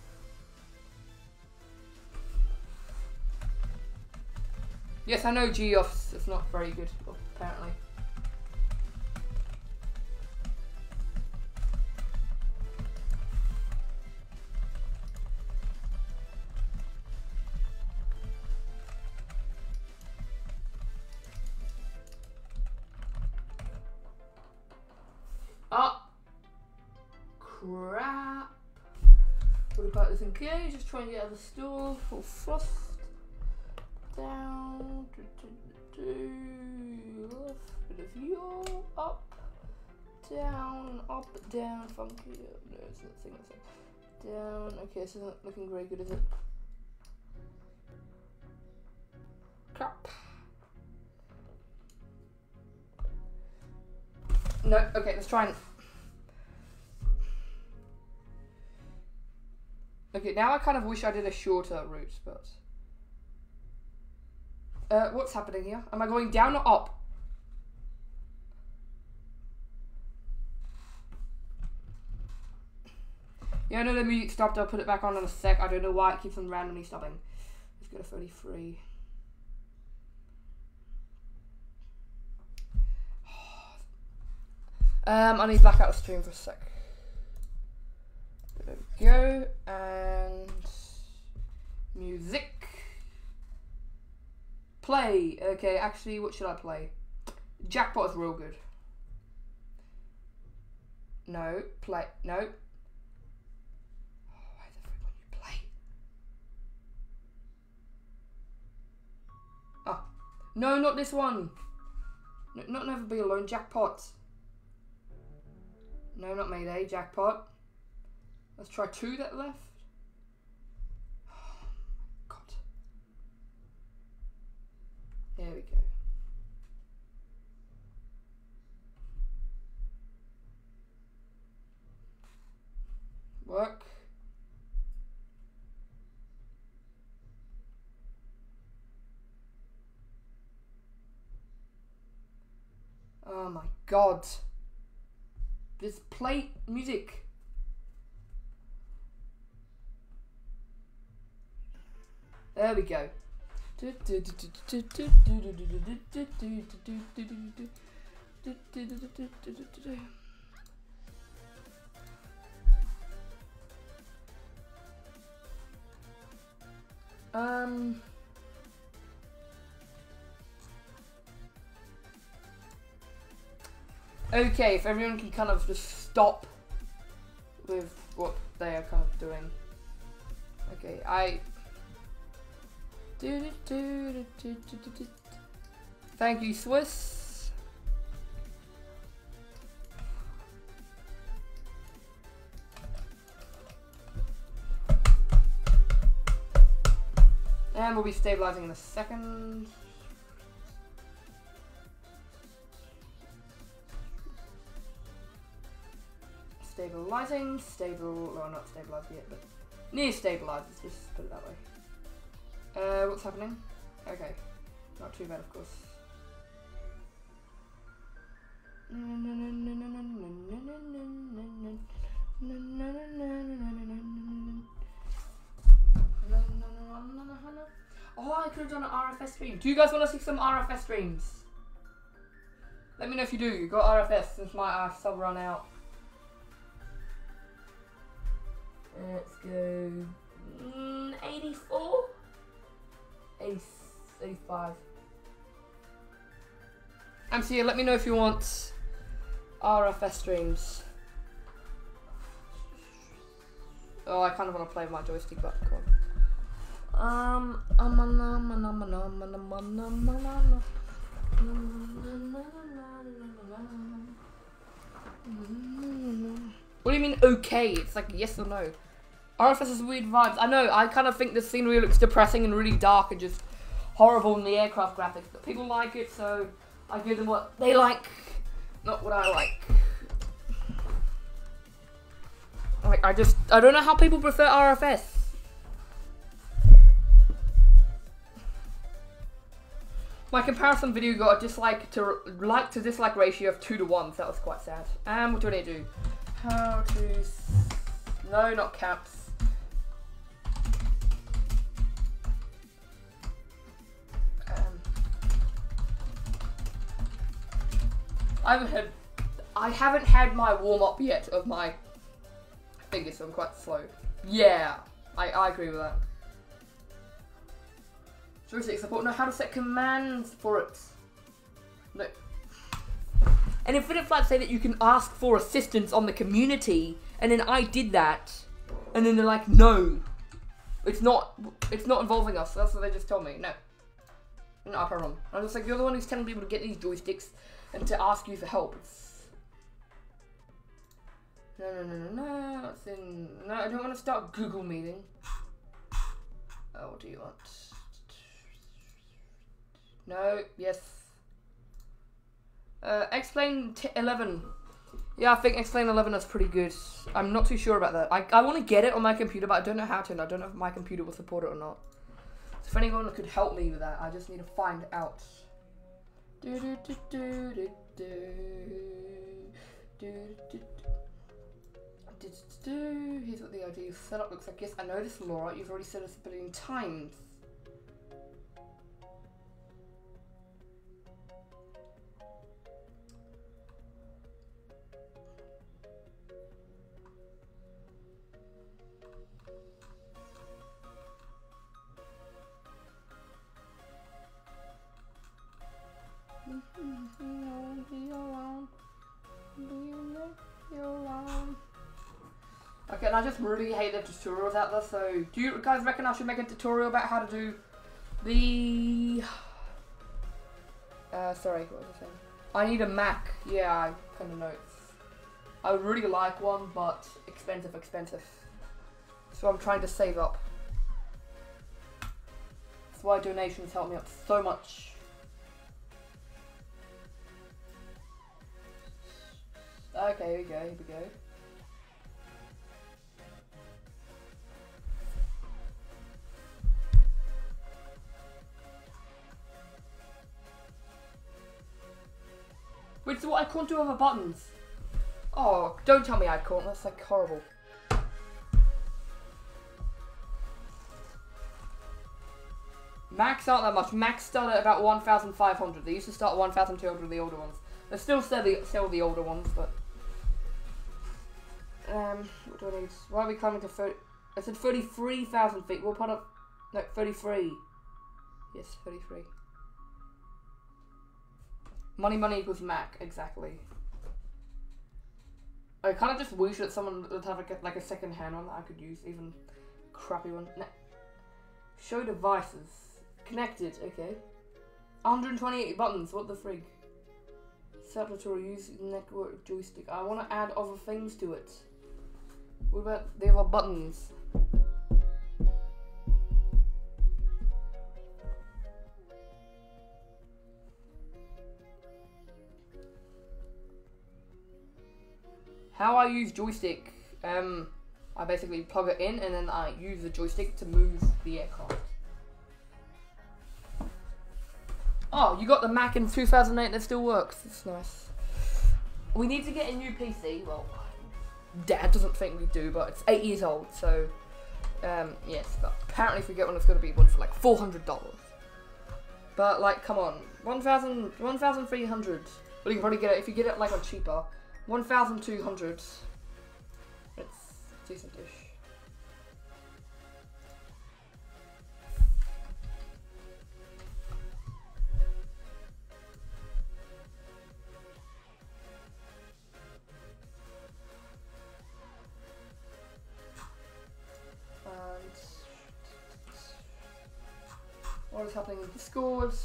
Speaker 1: Yes, I know G O Fs. It's not very good, apparently. crap. What about this in here? Just trying to get out of the store. Full thrust. Down. Do, do, do, do. Left. Bit of fuel. Up. Down. Up. Down. Funky. No, it's not thing. That's it. Down. Okay, this isn't looking very good, is it? Crap. No, okay, let's try and... Okay, now I kind of wish I did a shorter route, but... Uh, what's happening here? Am I going down or up? Yeah, I know the music stopped, I'll put it back on in a sec. I don't know why it keeps on randomly stopping. Let's go to thirty-three. Um, I need to black out the stream for a sec. There we go, and music. Play. Okay, actually, what should I play? Jackpot is real good. No, play. No. Oh, why the frick won't you play? Oh, no, not this one. No, not Never Be Alone. Jackpot. No, not Mayday, Jackpot. Let's try two that left. Oh my god. There we go. Work. Oh my god. Just play music. There we go. Um. Okay, if everyone can kind of just stop with what they are kind of doing. Okay, I. Thank you, Swiss. And we'll be stabilizing in a second. Stabilizing, stable, well not stabilized yet, but near stabilized, let's just put it that way. Uh, what's happening? Okay, not too bad of course. Oh, I could have done an R F S stream. Do you guys want to see some R F S streams? Let me know if you do. You got R F S since my uh, sub run out. Let's go mm, eighty-four, eighty, eighty-five. M C, let me know if you want R F S streams. Oh, I kind of want to play with my joystick, but come on. Um, um, um, um, um, um, um, um, um, um, um. What do you mean okay? It's like yes or no. R F S is weird vibes. I know, I kind of think the scenery looks depressing and really dark and just horrible in the aircraft graphics, but people like it, so I give them what they like, not what I like. Like, I just, I don't know how people prefer R F S. My comparison video got a dislike to like to dislike ratio of two to one, so that was quite sad. And what do I need to do? How to... No, not caps. Um, I haven't had... I haven't had my warm-up yet of my fingers, so I'm quite slow. Yeah, I, I agree with that. Joystick support. No, how to set commands for it. No. And Infinite Flight say that you can ask for assistance on the community and then I did that, and then they're like, no, it's not, it's not involving us. That's what they just told me. No, not a problem. I was like, you're the one who's telling people to get these joysticks and to ask you for help. It's... No, no, no, no, no. It's in... No, I don't want to start a Google meeting. Oh, what do you want? No, yes. Uh, explain t eleven. Yeah, I think explain eleven is pretty good. I'm not too sure about that. I, I want to get it on my computer, but I don't know how to, and I don't know if my computer will support it or not. So if anyone could help me with that, I just need to find out. Do do do do do do do do do do. Here's what the ideal setup looks like. Yes, I know this, Laura. You've already said this a billion times. Okay, and I just really hate the tutorials out there, so do you guys reckon I should make a tutorial about how to do the... Uh, sorry, what was I saying? I need a Mac. Yeah, I kind of know it's... I would really like one, but expensive, expensive. So I'm trying to save up. That's why donations help me out so much. Okay, here we go, here we go. Which is what I can't do other buttons. Oh, don't tell me I can't, that's like horrible. Macs aren't that much. Macs start at about one thousand five hundred. They used to start at one thousand two hundred with the older ones. They still sell the, sell the older ones, but... Um, what do I need? Why are we climbing to thirty? I said thirty-three thousand feet. We'll put up. No, thirty-three. Yes, thirty-three. Money, money equals Mac. Exactly. I kind of just wish that someone would have like a, like a second hand one that I could use, even crappy one. No. Show devices. Connected. Okay. one hundred twenty-eight buttons. What the frig? Set up tutorial. Use network joystick. I want to add other things to it. What about the other buttons? How I use joystick, um, I basically plug it in and then I use the joystick to move the aircraft. Oh, you got the Mac in two thousand eight that still works. That's nice. We need to get a new P C. Well, Dad doesn't think we do, but it's eight years old, so um, yes. But apparently, if we get one, it's going to be one for like four hundred dollars. But like, come on, one thousand, one thousand three hundred. Well, you can probably get it if you get it like on cheaper. One thousand two hundred. It's decent-ish. What is happening in Discord?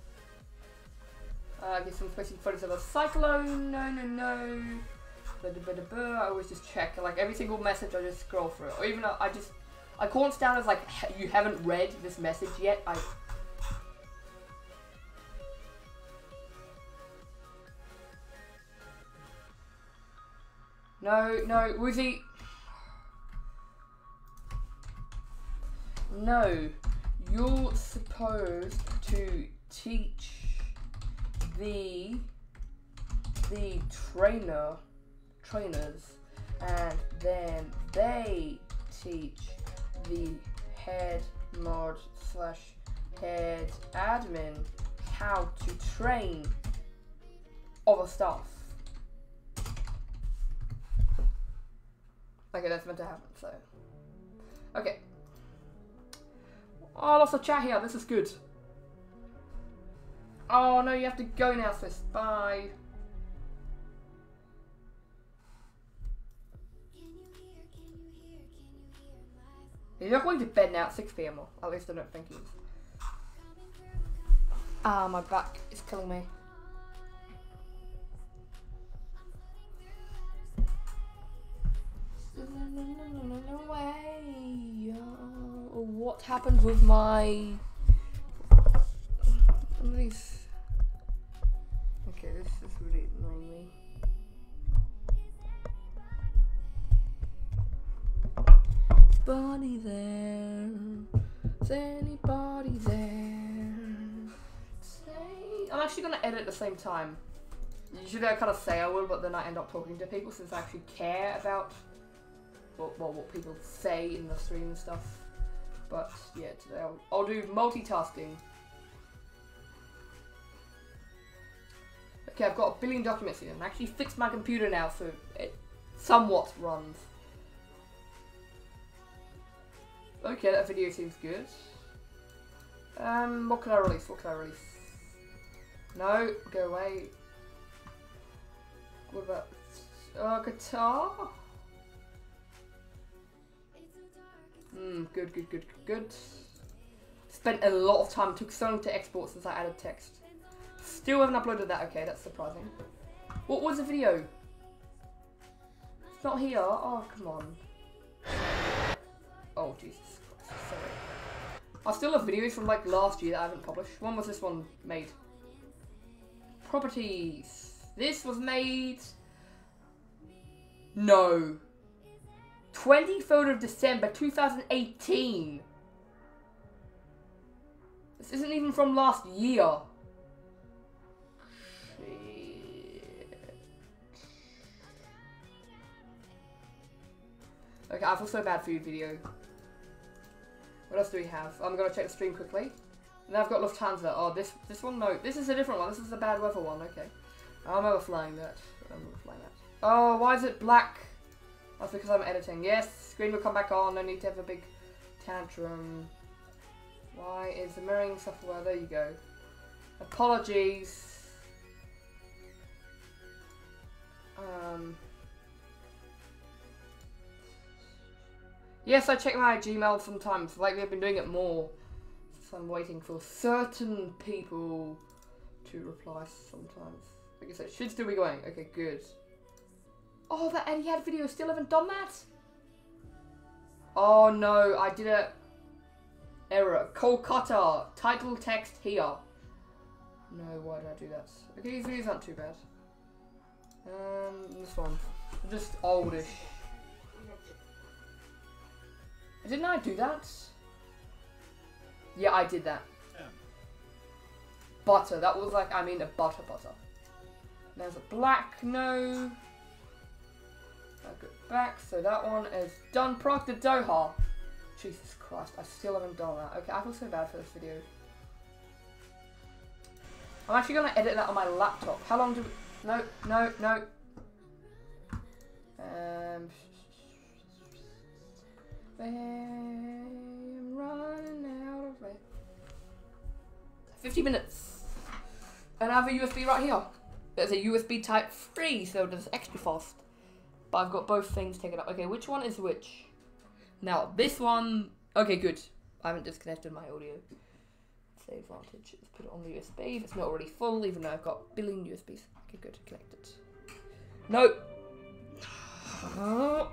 Speaker 1: Uh, I get some posting photos of a cyclone. No, no, no. Blah, blah, blah, blah. I always just check. Like every single message, I just scroll through it. Or even uh, I just, I can't stand as like you haven't read this message yet. I. No, no, Woozy. No. You're supposed to teach the the trainer trainers, and then they teach the head mod slash head admin how to train other stuff. Okay, that's meant to happen. So, okay. Oh, lots of chat here. This is good. Oh no, you have to go now, sis. Bye.
Speaker 4: Can you
Speaker 1: He's not going to bed now at six p m or at least I don't think he is. Ah, my back is killing me. No way. Oh, what happened with my... Some of these... Okay, this is really annoying me. Anybody there? Is anybody there? Say... I'm actually gonna edit at the same time. Usually I kind of say I will, but then I end up talking to people since I actually care about well, well, what people say in the stream and stuff. But yeah, today I'll, I'll do multitasking. Okay, I've got a billion documents here and I actually fixed my computer now so it somewhat runs. Okay, that video seems good. Um, what can I release? What can I release? No, go away. What about uh, guitar? Hmm, good, good, good, good. Spent a lot of time, took so long to export since I added text. Still haven't uploaded that, okay, that's surprising. What was the video? It's not here, oh, come on. Oh, Jesus Christ, sorry. I still have videos from like last year that I haven't published. When was this one made? Properties. This was made... No. twenty-third of December two thousand eighteen. This isn't even from last year. Shit. Okay, I feel so bad for you video. What else do we have? I'm gonna check the stream quickly. And then I've got Lufthansa. Oh, this this one, no. This is a different one. This is the bad weather one. Okay. I'm overflying that. I'm overflying that. Oh, why is it black? That's because I'm editing. Yes, screen will come back on. No need to have a big tantrum. Why is the mirroring software? There you go. Apologies. Um. Yes, I check my Gmail sometimes. Lately, I've been doing it more. So I'm waiting for certain people to reply sometimes. I guess it should still be going. Okay, good. Oh, that Etihad video, still haven't done that? Oh no, I did a error. Kolkata, title text here. No, why did I do that? Okay, these videos aren't too bad. Um, this one. Just oldish. Didn't I do that? Yeah, I did that. Yeah. Butter, that was like, I mean a butter butter. There's a black, no. I'll go back, so that one is done. Prague to Doha. Jesus Christ, I still haven't done that. Okay, I feel so bad for this video. I'm actually going to edit that on my laptop. How long do we... No, no, no. Um... I'm running out of it. fifty minutes. And I have a U S B right here. There's a U S B type three, so it's extra fast. But I've got both things taken up. Okay, which one is which? Now, this one... Okay, good. I haven't disconnected my audio. Save vantage. Let's put it on the U S B. If it's not already full, even though I've got a billion U S Bs. Okay, good. Connect it. No! Oh.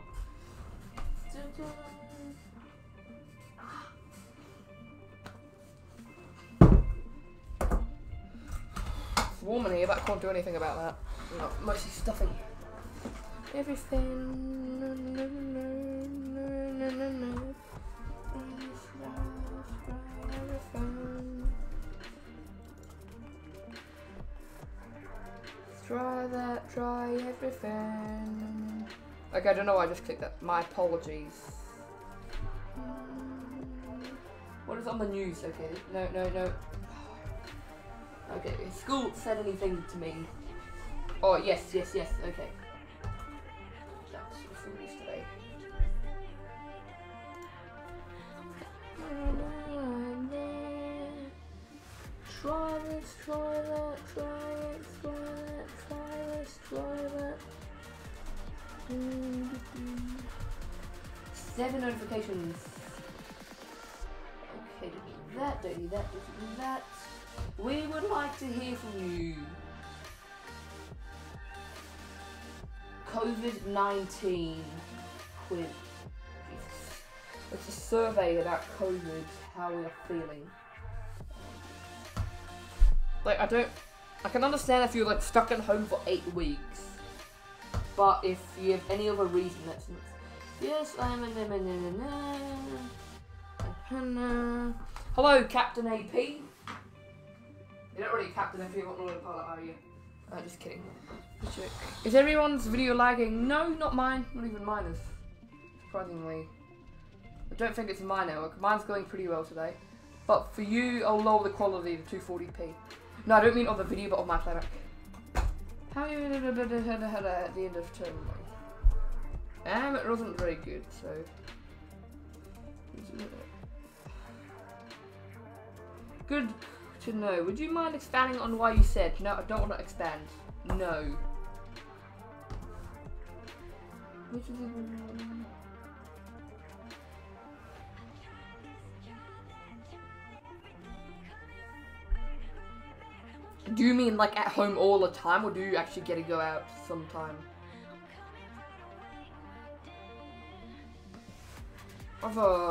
Speaker 1: It's warm in here, but I can't do anything about that. I'm not mostly stuffing. Everything. No, no, no, no, no, no. Try that, try everything. Okay, I don't know why I just clicked that. My apologies. What is on the news? Okay, no, no, no. Okay, if school said anything to me. Oh, yes, yes, yes, okay. That's the news today. Try this, try that, try it, try that, try this, try that. Seven notifications. that, don't do that, don't do that. We would like to hear from you. COVID nineteen quiz. Jesus. It's a survey about COVID, how we are feeling. Like, I don't, I can understand if you're like stuck at home for eight weeks, but if you have any other reason, that's yes, I'm a na na na na na. Hello, Captain A P. You're not really Captain A P, what Northern Pilot are you? Uh, just kidding. Check. Is everyone's video lagging? No, not mine. Not even mine is. Surprisingly. I don't think it's my network. Mine's going pretty well today. But for you, I'll lower the quality to two forty p. No, I don't mean of the video, but of my playback. How are you at the end of term? Um, it wasn't very good, so. Good to know. Would you mind expanding on why you said? No, I don't want to expand. No. Which is it? Do you mean like at home all the time, or do you actually get to go out sometime? Of a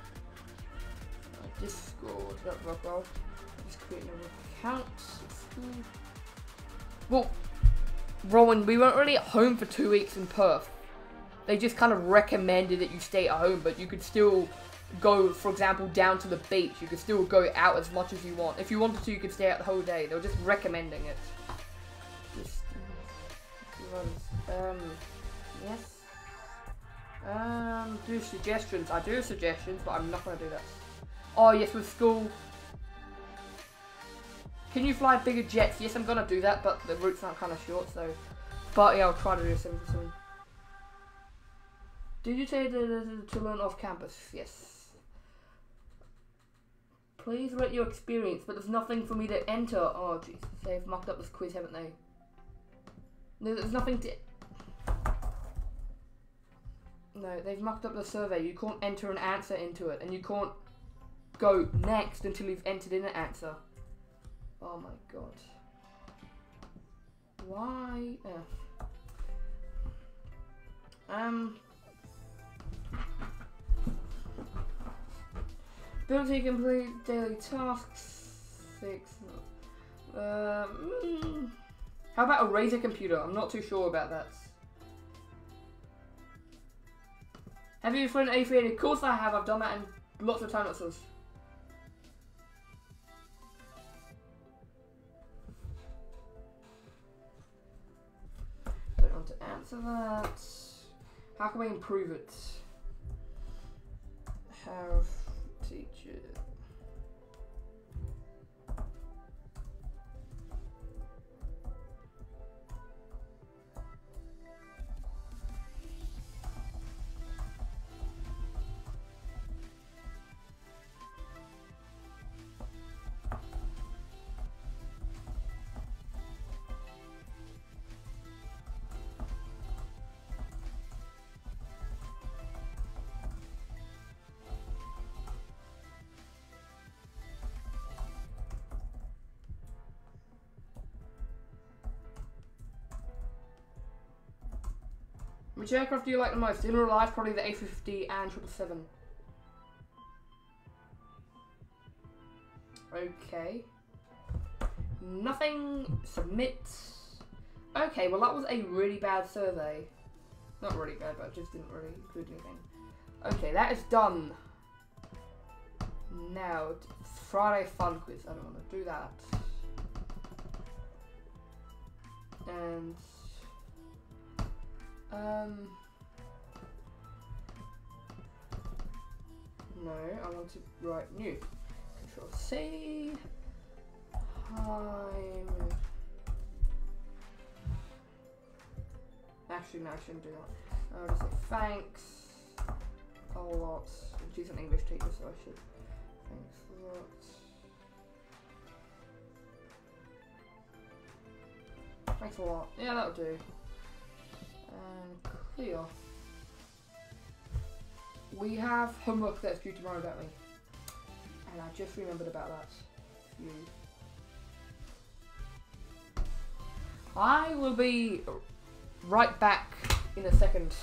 Speaker 1: Discord, that work well. Just create another account. Well, Rowan, we weren't really at home for two weeks in Perth. They just kind of recommended that you stay at home, but you could still go, for example, down to the beach. You could still go out as much as you want. If you wanted to, you could stay out the whole day. They were just recommending it. Just, um, yes. Um, do suggestions. I do suggestions, but I'm not going to do that. Oh, yes, with school. Can you fly bigger jets? Yes, I'm going to do that, but the routes aren't kind of short, so. But yeah, I'll try to do seven to seven. Did you say to, to learn off campus? Yes. Please rate your experience, but there's nothing for me to enter. Oh, Jesus. They've mucked up this quiz, haven't they? No, there's nothing to... No, they've mucked up the survey. You can't enter an answer into it, and you can't go next until you've entered in an answer. Oh my god. Why? Uh. Um... Ability to complete daily tasks. Six. Um, how about a Razer computer? I'm not too sure about that. Have you flown A three eighty? Of course I have. I've done that in lots of time lapses. Don't want to answer that. How can we improve it? Have teach it. Which aircraft do you like the most? In real life, probably the A three fifty and triple seven. Okay. Nothing. Submit. Okay, well that was a really bad survey. Not really bad, but it just didn't really include anything. Okay, that is done. Now, Friday fun quiz. I don't want to do that. And... Um, no, I want to write new. Control C. Time. Actually, no, I shouldn't do that. I'll just say thanks a lot. She's an English teacher, so I should. Thanks a lot. Thanks a lot. Yeah, that'll do. And clear. We have homework that's due tomorrow, don't we? And I just remembered about that. You. I will be right back in a second.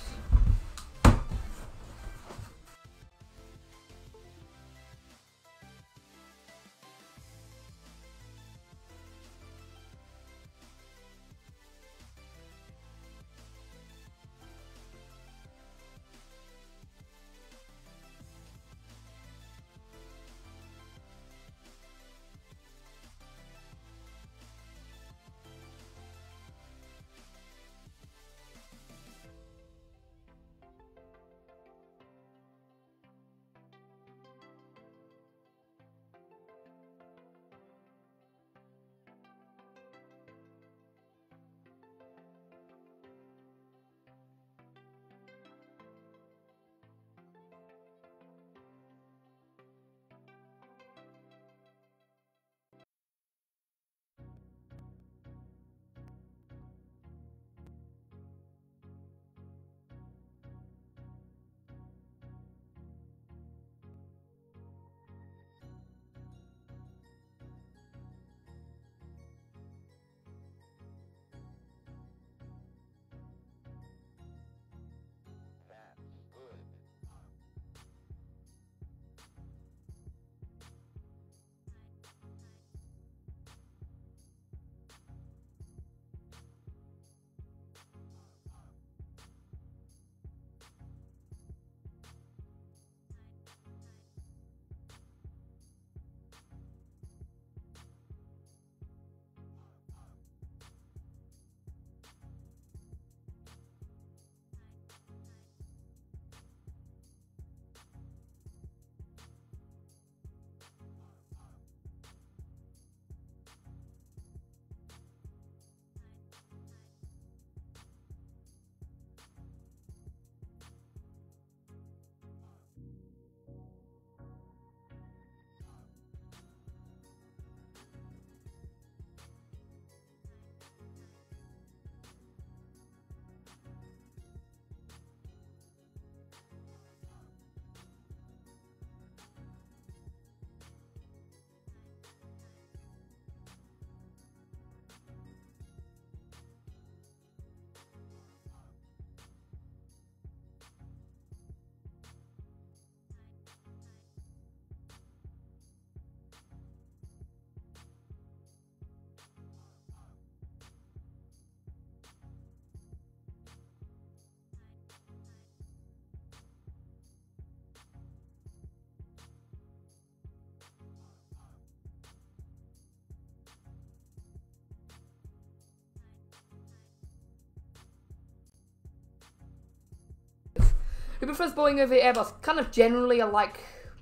Speaker 1: Who prefers Boeing over Airbus? Kind of generally I like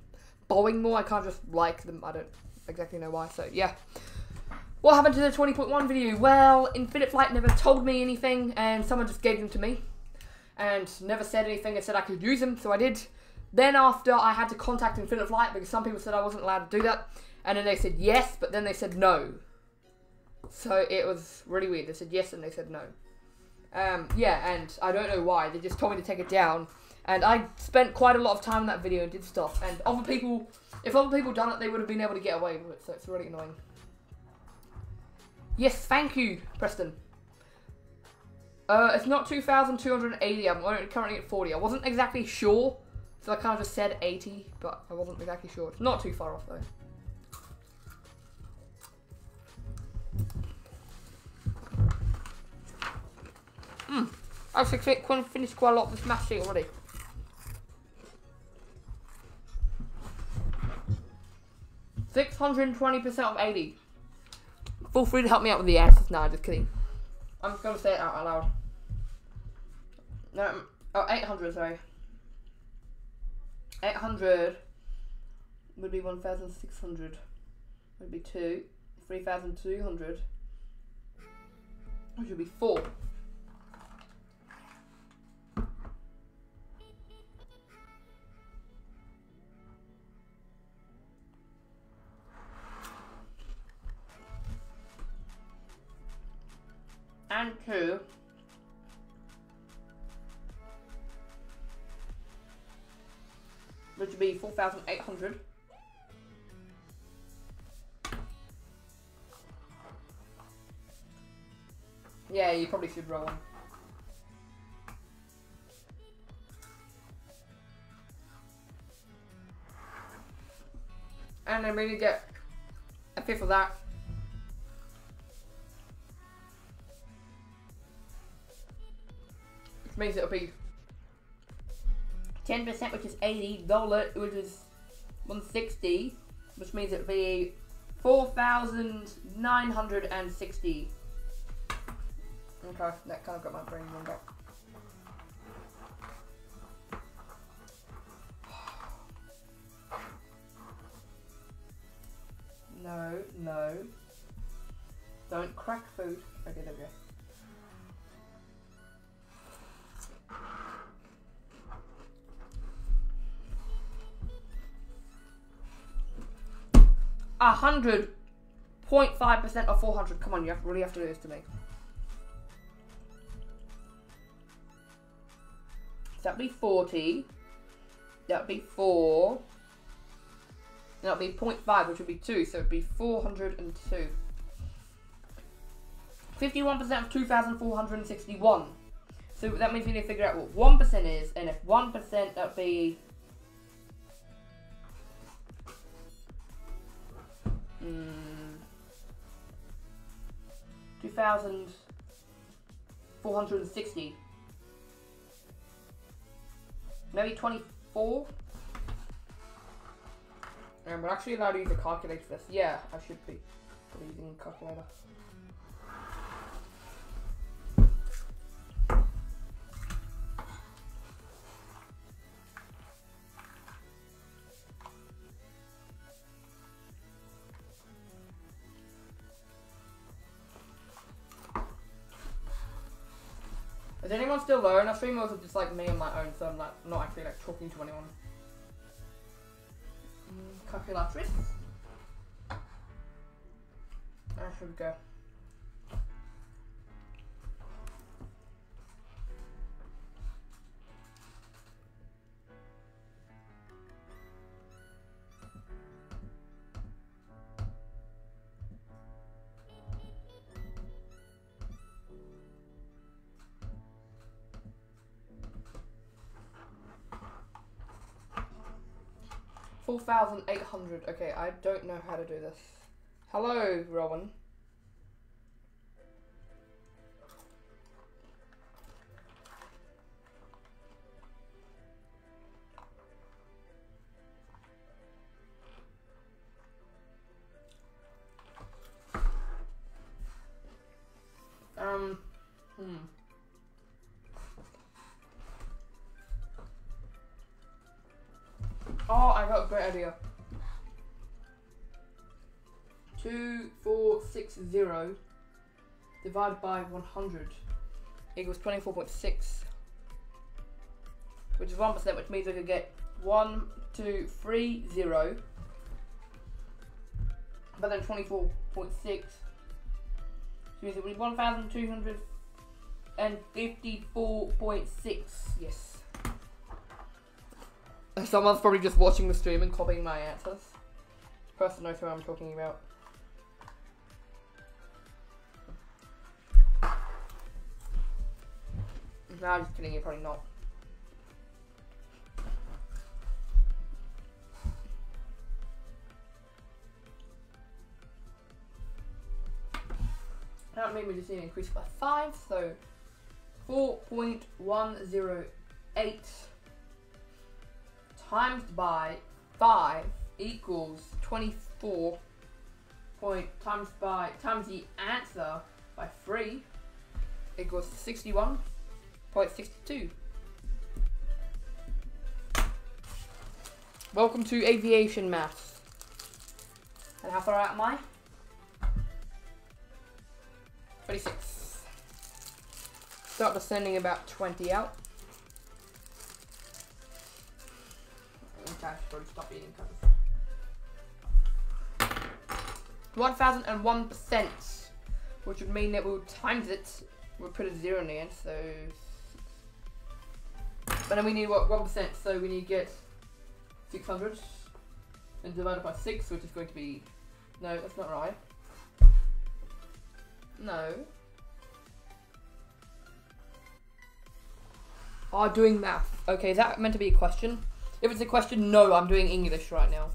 Speaker 1: Boeing more. I can't just like them. I don't exactly know why. So yeah. What happened to the twenty point one video? Well, Infinite Flight never told me anything and someone just gave them to me. And never said anything and said I could use them, so I did. Then after I had to contact Infinite Flight because some people said I wasn't allowed to do that. And then they said yes, but then they said no. So it was really weird. They said yes and they said no. Um, yeah, and I don't know why. They just told me to take it down. And I spent quite a lot of time in that video and did stuff. And other people, if other people done it, they would have been able to get away with it. So it's really annoying. Yes, thank you, Preston. Uh, it's not two thousand two hundred eighty. I'm currently at forty. I wasn't exactly sure. So I kind of just said eighty. But I wasn't exactly sure. It's not too far off, though. Hmm. I've finished quite a lot of this math sheet already. six hundred twenty percent of eighty. Feel free to help me out with the answers. Nah, just kidding. I'm just going to say it out loud. No, oh, eight hundred, sorry. eight hundred would be one thousand six hundred. Would be two. three thousand two hundred. Which would be four. And two. Which would be four thousand eight hundred. Yeah, you probably should roll one. And then we need to get a fifth of that. Which means it'll be ten percent, which is eighty dollars, which is one hundred sixty, which means it'll be four thousand nine hundred sixty. Okay, that kind of got my brain wrong back. No, no. Don't crack food. Okay, there we go. A hundred point five percent of four hundred. Come on, you have, really have to do this to me. So that'd be forty. That'd be four. That'd be zero point five, which would be two. So it'd be four hundred two. fifty-one percent of two thousand four hundred sixty-one. So that means we need to figure out what one percent is, and if one percent, that'd be Mm, two thousand four hundred sixty. Maybe twenty-four? And we're actually allowed to use a calculator for this. Yeah, I should be using a calculator. Is anyone still there in our stream, or is it just like me on my own, so I'm like not actually like talking to anyone? Mm, calculatrix. Ah, here we go. four thousand eight hundred. Okay, I don't know how to do this. Hello, Rowan. Um, hmm. Oh, I got a great idea. Two, four, six, zero divided by one hundred equals twenty-four point six, which is one percent, which means I could get one, two, three, zero, but then twenty-four point six, which means it would be one thousand two hundred fifty-four point six. Yes. Someone's probably just watching the stream and copying my answers. Person knows who I'm talking about. No, I'm just kidding, you're probably not. That means we just need to increase by five, so four point one zero eight times by five equals twenty-four point times by times the answer by three equals sixty-one point six two. Welcome to aviation maths. And how far out am I? thirty-six. Start descending about twenty out. Okay, I should probably stop eating covers. one thousand one percent, which would mean that we'll times it, we'll put a zero in the end, so. But then we need what, one percent, so we need to get six hundred and divided by six, which is going to be. No, that's not right. No. are doing math. Okay, is that meant to be a question? If it's a question, no, I'm doing English right now.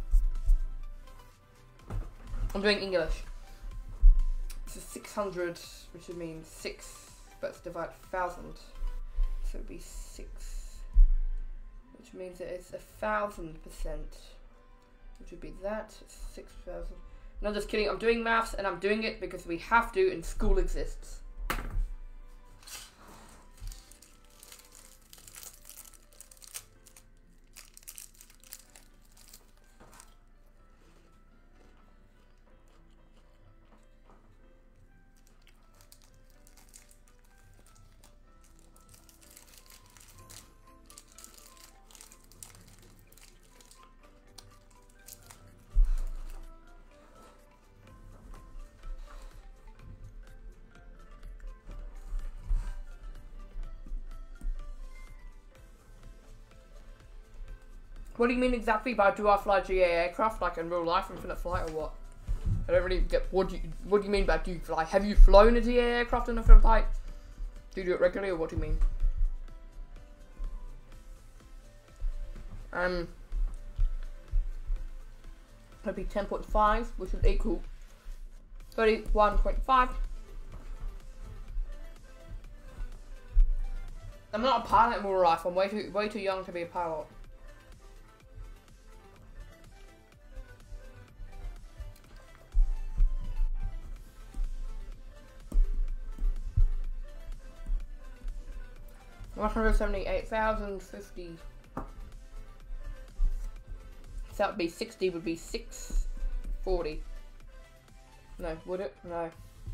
Speaker 1: I'm doing English. This is six hundred, which would mean six, but it's divided thousand. So it would be six, which means that it's a thousand percent, which would be that, six thousand. No, just kidding, I'm doing maths and I'm doing it because we have to and school exists. What do you mean exactly by do I fly G A aircraft, like in real life, infinite flight, or what? I don't really get, what do you, what do you mean by do you fly? Have you flown a G A aircraft in infinite flight? Do you do it regularly, or what do you mean? Um, that'd be ten point five, which would equal thirty-one point five. I'm not a pilot in real life, I'm way too, way too young to be a pilot. one hundred seventy-eight thousand fifty. So that would be sixty, would be six forty. No, would it? No.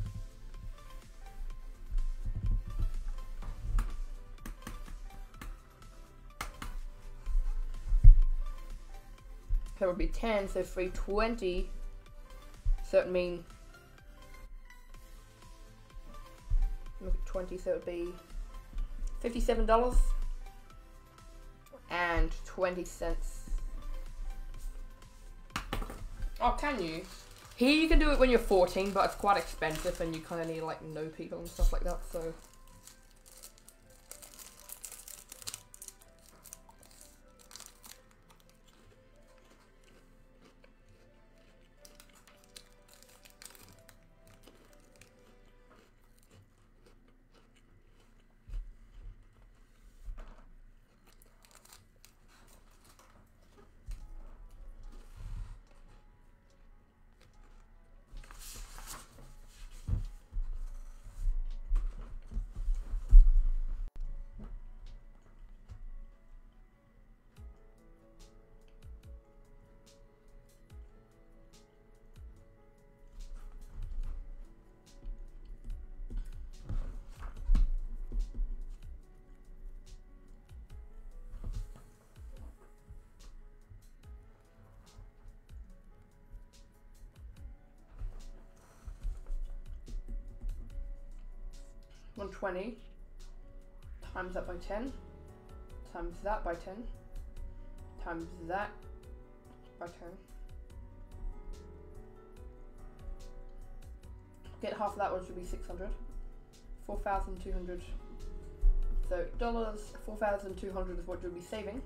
Speaker 1: That would be ten, so three twenty. So that would mean, look at twenty, so it would be fifty-seven dollars and twenty cents. Oh, can you? Here you can do it when you're fourteen, but it's quite expensive and you kind of need to like know people and stuff like that, so. one twenty times that by ten times that by ten times that by ten. Get half of that, which would be six hundred. four thousand two hundred. So dollars, four thousand two hundred is what you'll be saving.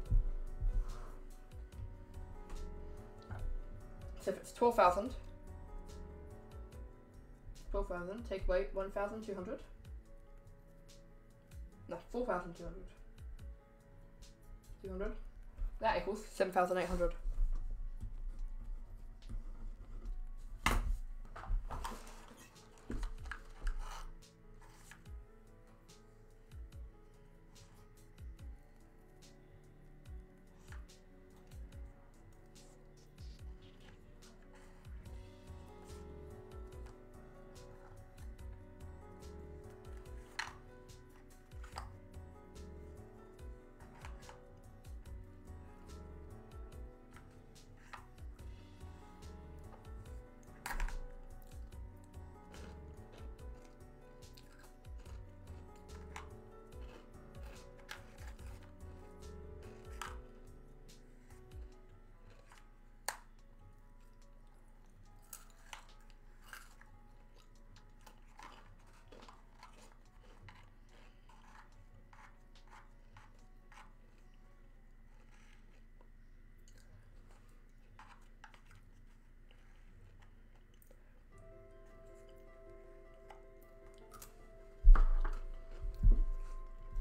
Speaker 1: So if it's twelve thousand, twelve thousand, take away one thousand two hundred. No, four thousand two hundred. two hundred. That equals seven thousand eight hundred.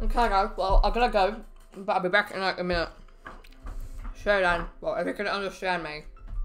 Speaker 1: Okay guys, well I gotta go, but I'll be back in like a minute. So then, well if you can understand me.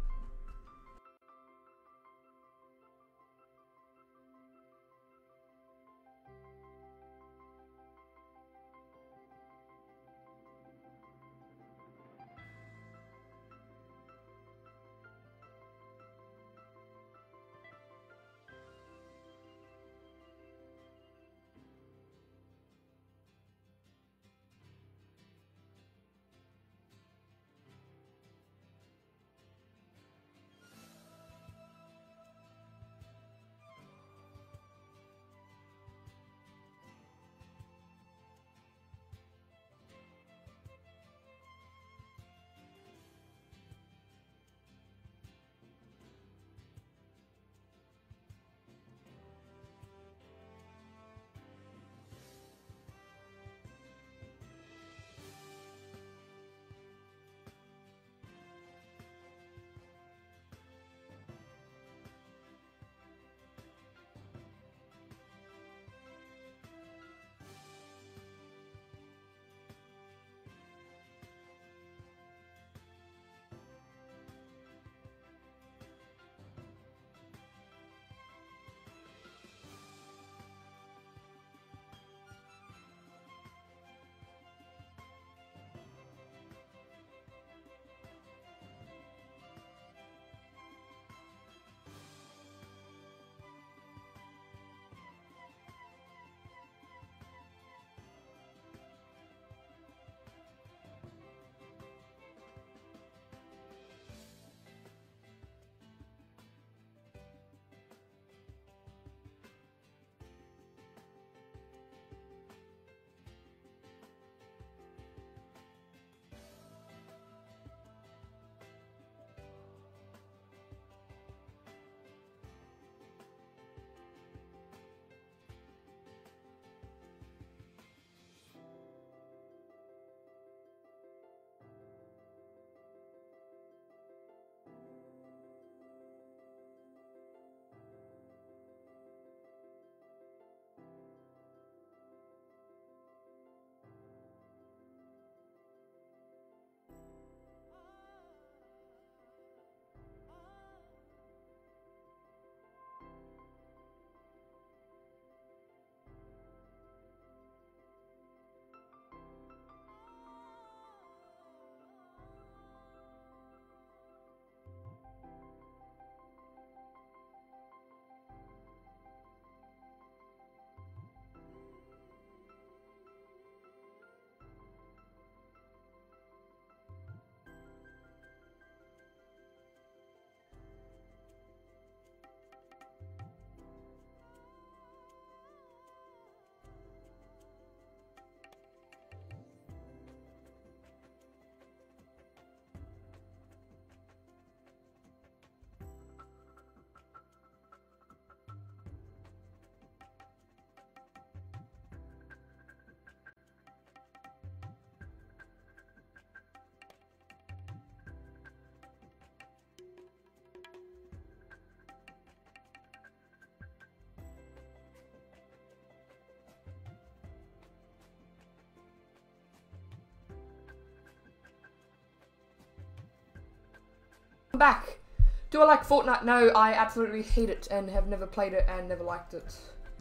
Speaker 1: I'm back. Do I like Fortnite? No, I absolutely hate it and have never played it and never liked it.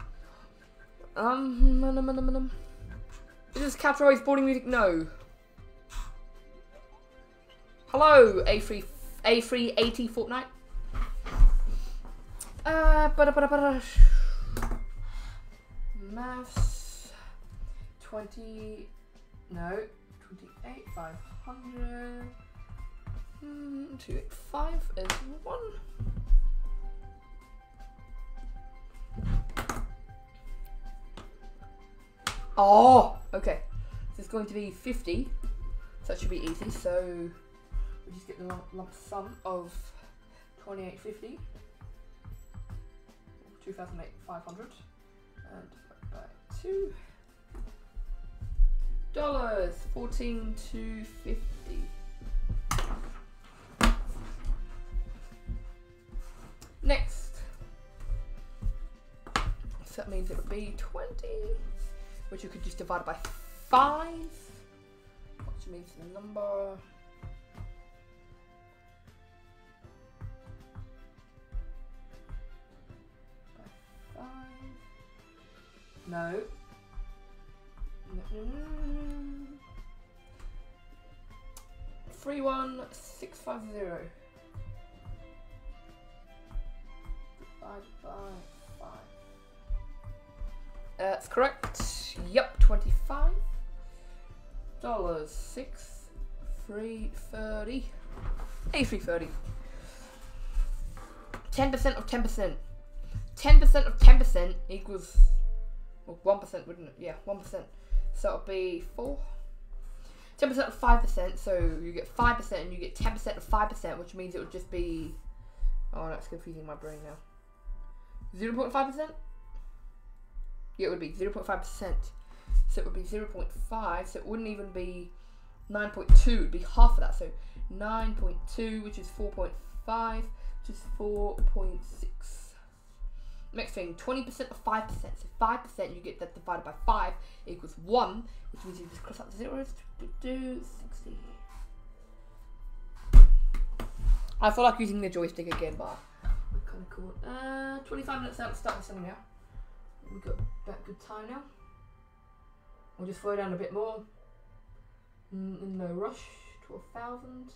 Speaker 1: Um, um, um, um, um. Is this Couch always boarding music? No. Hello, A three A three eighty Fortnite. Uh, ba -da -ba -da -ba -da. Maths. Twenty. No. Twenty-eight. Five hundred. Mm, two eight five is one. Oh, okay. This is going to be fifty, so that should be easy. So we just get the lump, lump sum of twenty-eight fifty, two thousand eight five hundred, and divided by two dollars, fourteen two fifty. Next, so that means it would be twenty, which you could just divide by five, which means the number. Five. No. No, no, no, no. Three one six five zero. Divided by five. That's correct. Yep, twenty-five dollars. Six three thirty. A three thirty. Ten percent of ten percent. Ten percent of ten percent equals, well, one percent, wouldn't it? Yeah, one percent. So it'll be four. Ten percent of five percent. So you get five percent, and you get ten percent of five percent, which means it would just be. Oh, that's confusing my brain now. Zero point five percent. Yeah, it would be zero point five percent. So it would be zero point five. So it wouldn't even be nine point two. It would be half of that. So nine point two, which is four point five, which is four point six. Next thing, twenty percent of five percent. So five percent, you get that divided by five equals one, which means you just cross out the zeros. Do sixty. I feel like using the joystick again, but we're kind of cool. Uh, twenty-five minutes out to start this now. We've got that good time now. We'll just slow down a bit more. Mm, no rush. twelve thousand.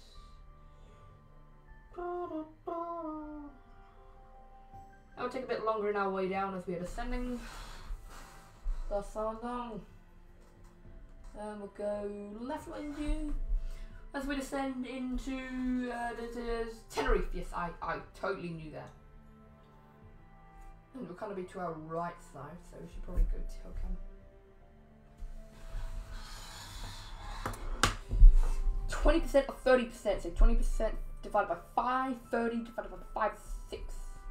Speaker 1: That will take a bit longer in our way down as we are descending. That's so long. And we'll go left mind you as we descend into uh, the, the Tenerife. Yes, I, I totally knew that. And we'll kind of be to our right side, so we should probably go tail cam. twenty percent or thirty percent, so twenty percent divided by five, thirty divided by five, six.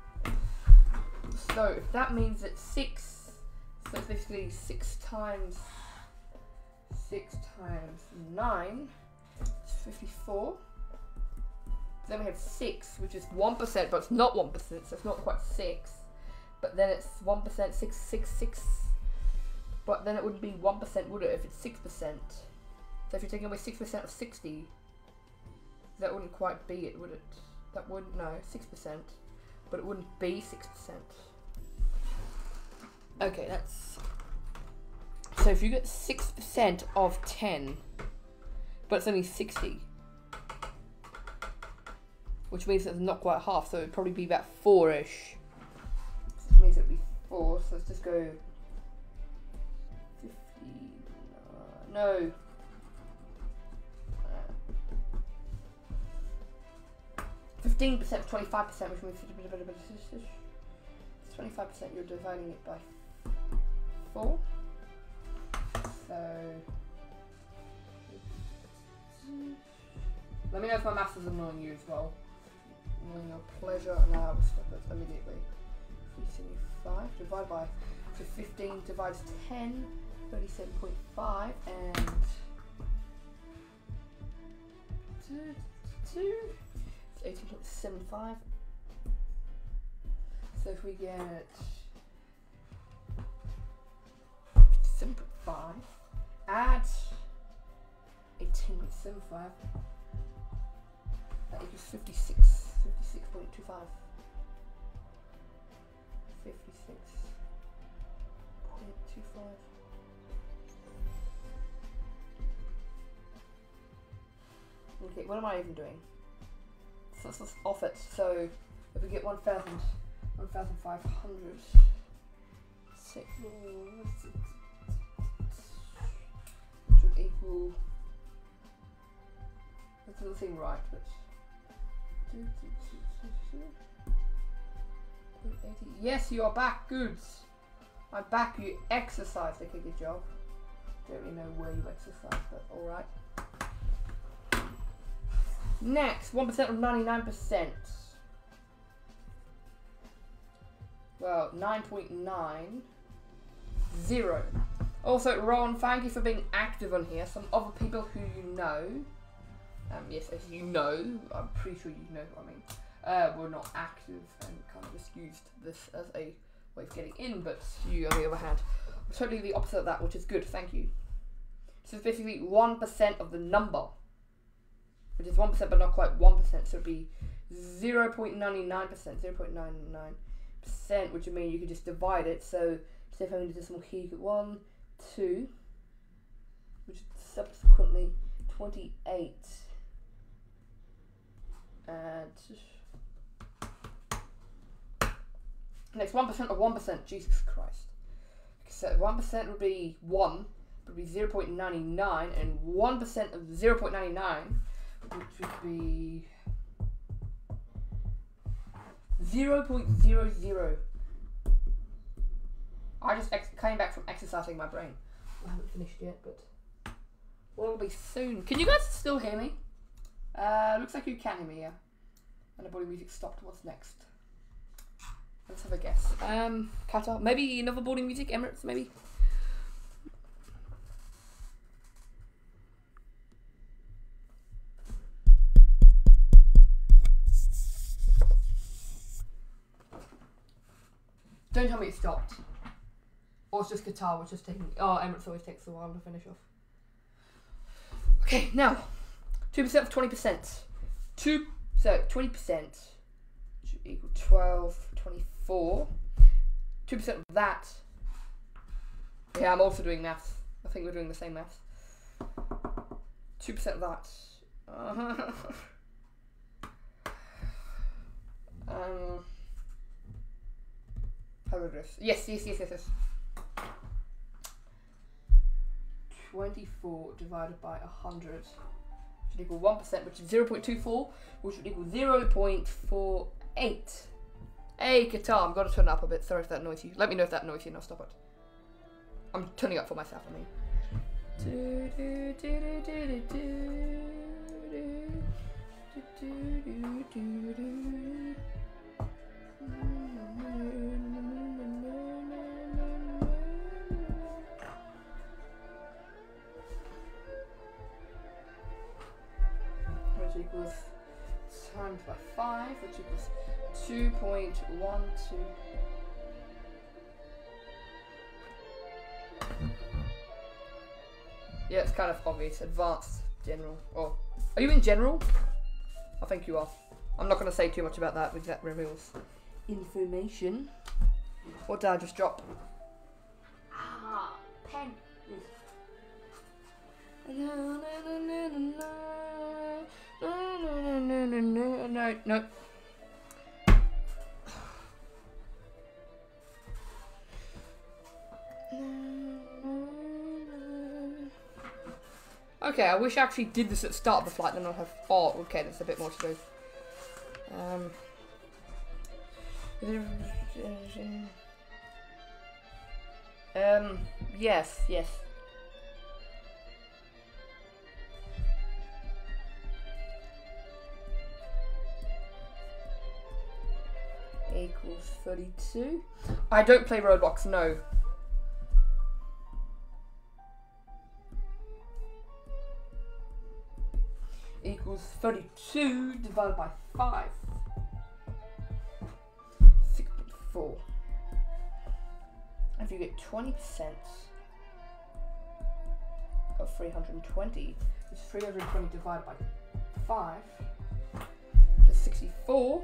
Speaker 1: So if that means that six, so it's basically six times six times nine, it's fifty-four. Then we have six, which is one percent, but it's not one percent, so it's not quite six. But then it's one percent, six, six, six. But then it wouldn't be one percent, would it, if it's six percent? So if you're taking away six percent of sixty, that wouldn't quite be it, would it? That wouldn't, no, six percent. But it wouldn't be six percent. Okay, that's... So if you get six percent of ten, but it's only sixty, which means it's not quite half, so it would probably be about four-ish. Which means it would be four, so let's just go... fifty... Uh, no. fifteen percent of twenty-five percent, which means twenty-five percent, you're dividing it by four. So, let me know if my maths is annoying you as well. Annoying your pleasure, and I'll stop it immediately. three seventy-five divided by, so fifteen divides ten, thirty-seven point five, and two, two. eighteen point seven five. So if we get fifty-seven point five, add eighteen point seven five, that equals fifty-six, fifty-six point two five. fifty-six point two five. Okay, what am I even doing? So let's just off it. So if we get one thousand, one thousand five hundred, six, which would equal, that doesn't seem right, but eighty. Yes, you are back. Good. I'm back. You exercised. Okay, good job. Don't really know where you exercised, but all right. Next, one percent of ninety-nine percent. Well, nine point nine zero. Also, Ron, thank you for being active on here. Some other people who you know, um, yes, as you know, I'm pretty sure you know what I mean, uh, were not active and kind of just used this as a way of getting in, but you, on the other hand, are totally the opposite of that, which is good, thank you. So it's basically one percent of the number, which is one percent but not quite one percent. So it'd be zero point nine nine percent, zero point nine nine percent, which would mean you could just divide it. So say if I'm going to decimal here, you get one, two, which is subsequently twenty-eight. And next, one percent of one percent. Jesus Christ. So one percent would be one, would be zero point nine nine, and one percent of zero point nine nine, which would be zero point zero zero. I just ex came back from exercising my brain. I haven't finished yet, but will be soon. Can you guys still hear me? Uh, looks like you can hear me, yeah. And the body music stopped. What's next? Let's have a guess. Um, Qatar. Maybe another boarding music? Emirates, maybe? Don't tell me it stopped. Or it's just Qatar, which is taking... Oh, Emirates always takes a while to finish off. Okay, now. two percent of twenty percent. Two, so twenty percent should equal twelve, twenty-four. two percent of that. Yeah, I'm also doing maths. I think we're doing the same maths. two percent of that. Uh, um, how do I do this? Yes, yes, yes, yes, yes. twenty-four divided by one hundred should equal one percent, which is zero point two four, which would equal zero point four eight. Hey, Qatar, I've got to turn it up a bit. Sorry if that annoys you. Let me know if that annoys you and I'll stop it. I'm turning up for myself, I mean. Do, do, do, do, do, do, do, do, do, do. Which equals times by five, which equals two point one two. Yeah, it's kind of obvious. Advanced, general. Oh, are you in general? I think you are. I'm not going to say too much about that because that reveals information. What did I just drop? Ah, pen. No, no, no, no, no. No, no, no, no, no, no, no. Okay, I wish I actually did this at the start of the flight, then I'd have... Oh, okay, that's a bit more to do. Um... Um, yes, yes. Equals thirty-two. I don't play Roblox, no. Equals thirty-two divided by five. six point four. If you get twenty percent of three hundred twenty, it's three hundred twenty divided by five, which is sixty-four.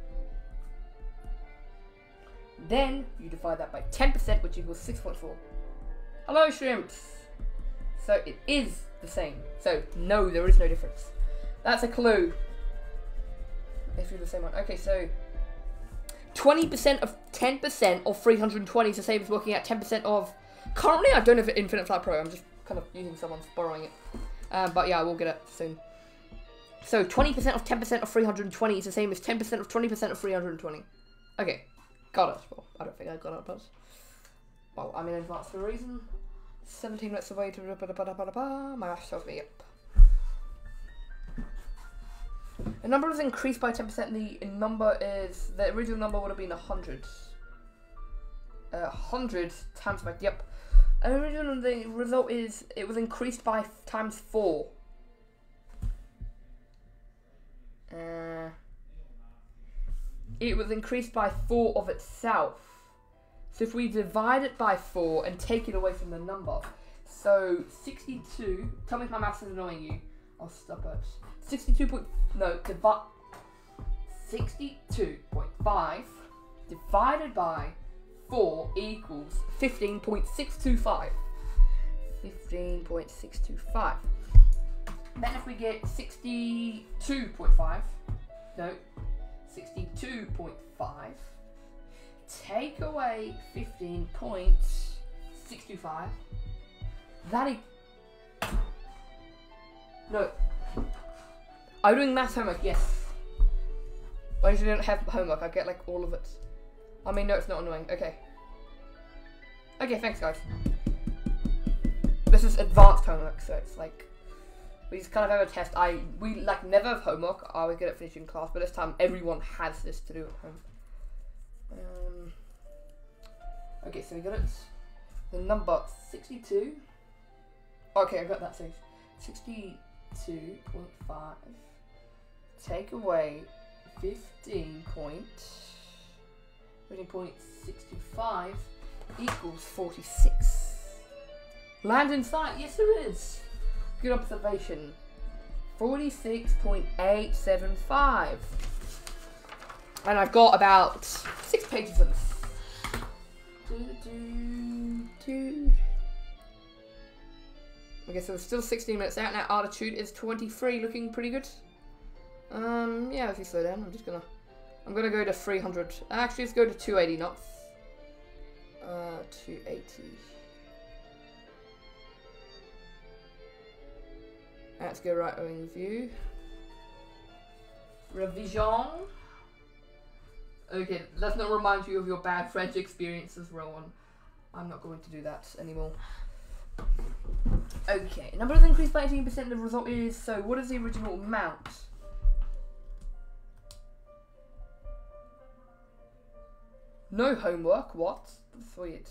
Speaker 1: Then you divide that by ten percent, which equals six point four. Hello, shrimps. So it is the same. So no, there is no difference. That's a clue. If you're the same one. Okay, so twenty percent of ten percent of three hundred twenty is the same as working at ten percent of... Currently, I don't have Infinite Flight Pro. I'm just kind of using someone's, borrowing it. Um, but yeah, I will get it soon. So twenty percent of ten percent of three hundred twenty is the same as ten percent of twenty percent of three hundred twenty. Okay, got it. Well, I don't think I got it, but... Well, I'm in advance for a reason. seventeen minutes away to... My math tells me, yep. The number is increased by ten percent. The number is... The original number would have been one hundred. Uh, one hundred times by... Yep. Original, the result is... It was increased by times four. Uh... It was increased by four of itself. So if we divide it by four and take it away from the number, so So sixty-two. Tell me if my maths is annoying you. I'll stop it. Sixty-two point no divide. Sixty-two point five divided by four equals fifteen point six two five. Fifteen point six two five. Then if we get sixty-two point five, no, sixty-two point five. Take away fifteen point six two five. That is... No. Are you doing maths homework? Yes. I usually don't have homework. I get like all of it. I mean, no, it's not annoying. Okay. Okay, thanks guys. This is advanced homework, so it's like... We just kind of have a test. I We like never have homework. I always get it finished in class, but this time everyone has this to do at home. Um, okay, so we got it. The number sixty-two. Okay, I got that. So sixty-two point five. Take away fifteen point six two five equals forty-six. Land in sight. Yes, there is. Good observation. forty-six point eight seven five. And I've got about six pages of this. Do, do, do. Okay, so we're still sixteen minutes out now. Altitude is twenty-three, looking pretty good. Um, yeah, if you slow down, I'm just gonna, I'm gonna go to three hundred. Actually, let's go to two eighty knots. Uh, two eighty. Let's go right wing view. Revision. Okay, let's not remind you of your bad French experiences, Rowan. I'm not going to do that anymore. Okay, number is increased by eighteen percent. The result is, so what is the original amount? No homework, what? Sweet.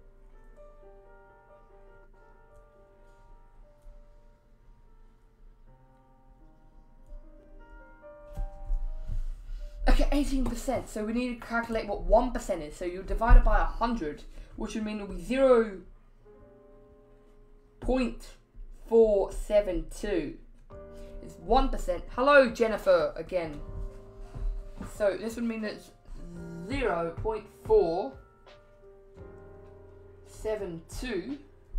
Speaker 1: Okay, eighteen percent. So we need to calculate what one percent is. So you divide it by one hundred, which would mean it'll be zero point four seven two. It's one percent. Hello, Jennifer, again. So this would mean that it's zero point four seven two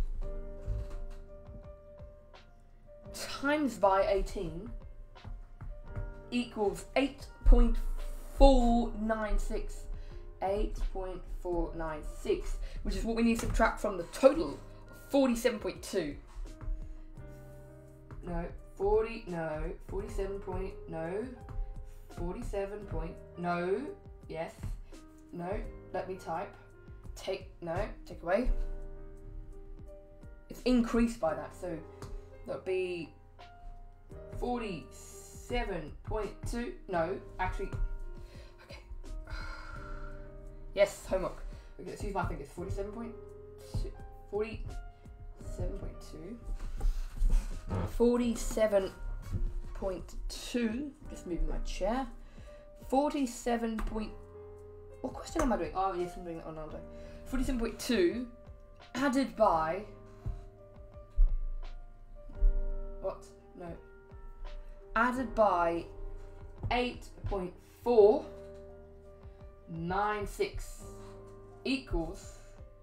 Speaker 1: times by eighteen equals eight point four nine six. eight point four nine six, which is what we need to subtract from the total of forty-seven point two. No, forty, no, forty-seven point, no, forty-seven point, no, yes, no, let me type, take, no, take away. It's increased by that, so that'll be forty-seven point two, no, actually, okay. Yes, homework. Okay, let's use my fingers. forty-seven point two. forty-seven point two. forty-seven point two. Just moving my chair. forty-seven point. What question am I doing? Oh, yes, I'm doing it on Nando. forty-seven point two added by. What? No. Added by eight point four nine six equals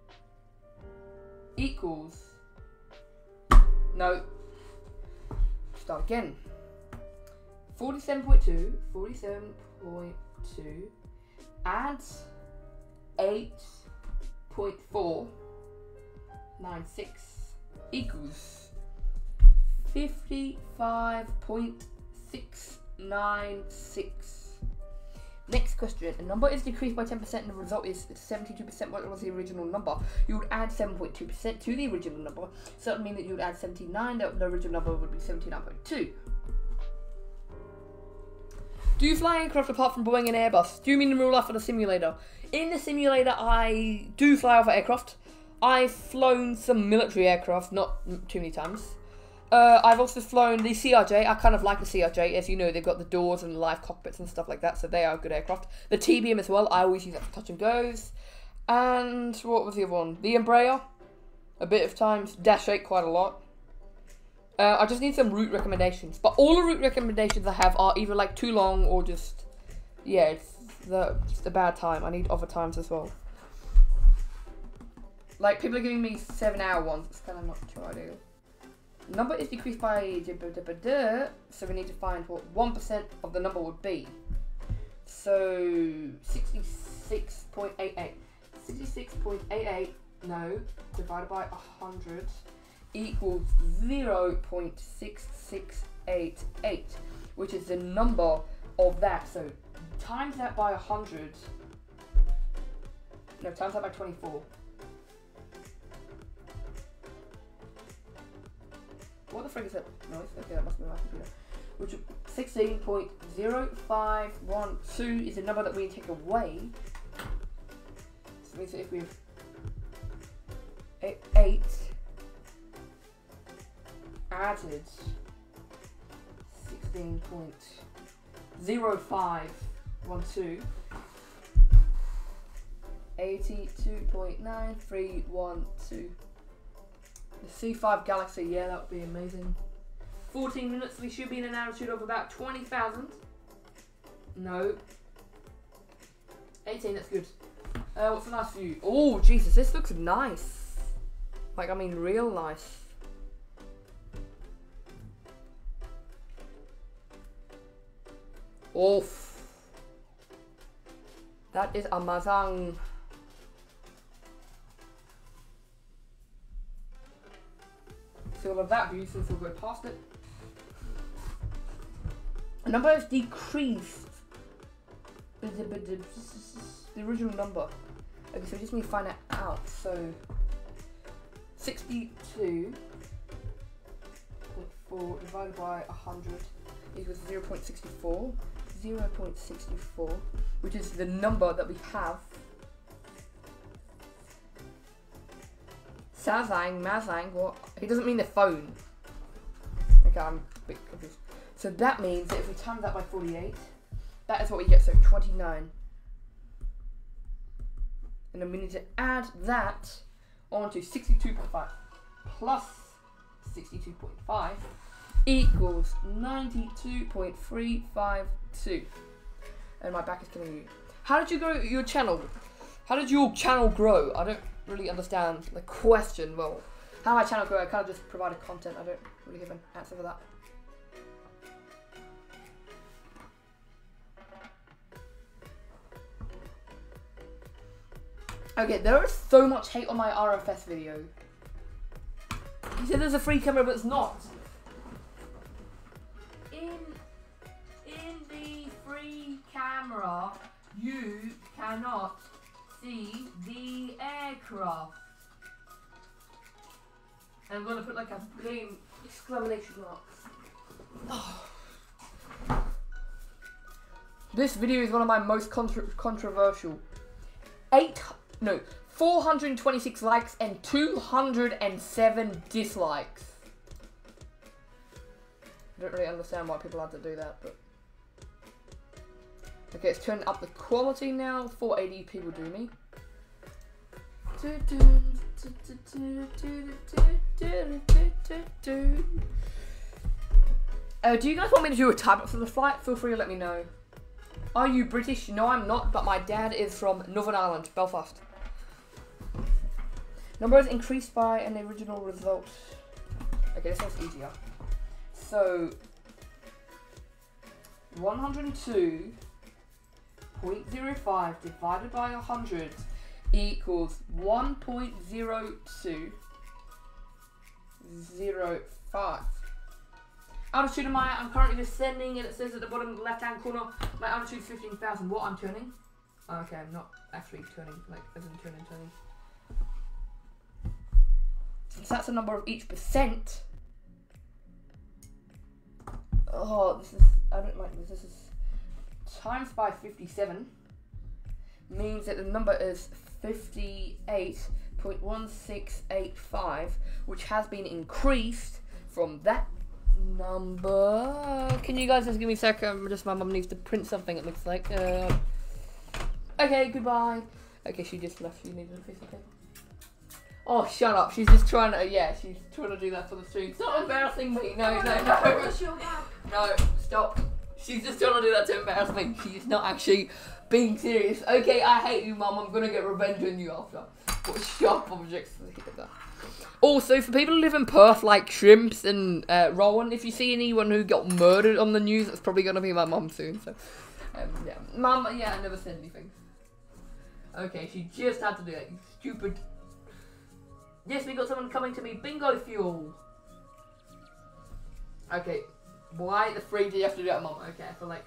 Speaker 1: equals no start again. forty-seven point two forty-seven point two adds eight point four nine six equals fifty-five point six nine six. Next question. A number is decreased by ten percent and the result is seventy-two percent what was the original number. You would add seven point two percent to the original number. So that would mean that you would add seventy-nine, that the original number would be seventy-nine point two. Do you fly aircraft apart from Boeing and Airbus? Do you mean in real life or the simulator? In the simulator, I do fly over aircraft. I've flown some military aircraft, not too many times. Uh, I've also flown the C R J. I kind of like the C R J. As you know, they've got the doors and live cockpits and stuff like that, so they are good aircraft. The T B M as well. I always use that for touch and goes. And what was the other one? The Embraer. a bit of times. Dash eight quite a lot. Uh, I just need some route recommendations. But all the route recommendations I have are either like too long or just, yeah, it's the just a bad time. I need other times as well. Like people are giving me seven hour ones. It's kind of not too ideal. Number is decreased by, so we need to find what one percent of the number would be. So sixty-six point eight eight. sixty-six point eight eight, no, divided by one hundred equals zero point six six eight eight, which is the number of that. So times that by one hundred, no, times that by twenty-four. What the frick is that noise? Okay, that must be my computer. Which sixteen point zero five one two is the number that we take away. So it means that if we have eight, eight added sixteen point zero five one two, eighty-two point nine three one two. The C five Galaxy, yeah, that would be amazing. fourteen minutes, we should be in an altitude of about twenty thousand. No. eighteen, that's good. Uh, what's a nice view? Oh, Jesus, this looks nice. Like, I mean, real nice. Oof. That is amazing. See all of that view since we'll go past it. The number is decreased. The original number. Okay, so we just need to find it out. So sixty-two point four divided by one hundred equals zero point six four. zero point six four, which is the number that we have. Sazang, Mazang, what? He doesn't mean the phone. Okay, I'm a bit confused. So that means that if we times that by forty-eight, that is what we get, so twenty-nine. And then we need to add that onto sixty-two point five plus sixty-two point five equals ninety-two point three five two. And my back is killing you. How did you grow your channel? How did your channel grow? I don't really understand the question. Well, how my channel grow, I kind of just provided content. I don't really give an answer for that. Okay, there is so much hate on my R F S video. He said there's a free camera, but it's not. In, in the free camera, you cannot see the aircraft. And I'm going to put like a big exclamation mark. Oh. This video is one of my most contra controversial. Eight, no, four hundred twenty-six likes and two hundred seven dislikes. I don't really understand why people had to do that, but okay, it's turning up the quality now. four eighty p will do me. Uh, do you guys want me to do a type-up for the flight? Feel free to let me know. Are you British? No, I'm not, but my dad is from Northern Ireland, Belfast. Number is increased by an original result. Okay, this one's easier. So, one hundred two point zero five divided by one hundred equals one point zero two zero five. Altitude of my, I'm currently descending, and it says at the bottom left hand corner, my altitude is fifteen thousand. What I'm turning? Oh, okay, I'm not actually turning, like, as in turning, turning. Since that's the number of each percent. Oh, this is, I don't like this. This is times by fifty-seven. Means that the number is fifty-eight point one six eight five, which has been increased from that number. Can you guys just give me a second? Just my mum needs to print something, it looks like. Uh, okay, goodbye. Okay, she just left. She needed a piece of paper. Oh, shut up. She's just trying to, yeah, she's trying to do that for the stream. Stop embarrassing me. No, no, no. No, stop. She's just trying to do that to embarrass me. She's not actually being serious. Okay, I hate you, Mum. I'm going to get revenge on you after. What sharp objects to hit that. Also, for people who live in Perth, like Shrimps and uh, Rowan, if you see anyone who got murdered on the news, it's probably going to be my mum soon. So, um, yeah. Mum, yeah, I never said anything. Okay, she just had to do it, you stupid. Yes, we got someone coming to me. Bingo fuel. Okay, why the freak do you have to do that, Mum? Okay, I feel like...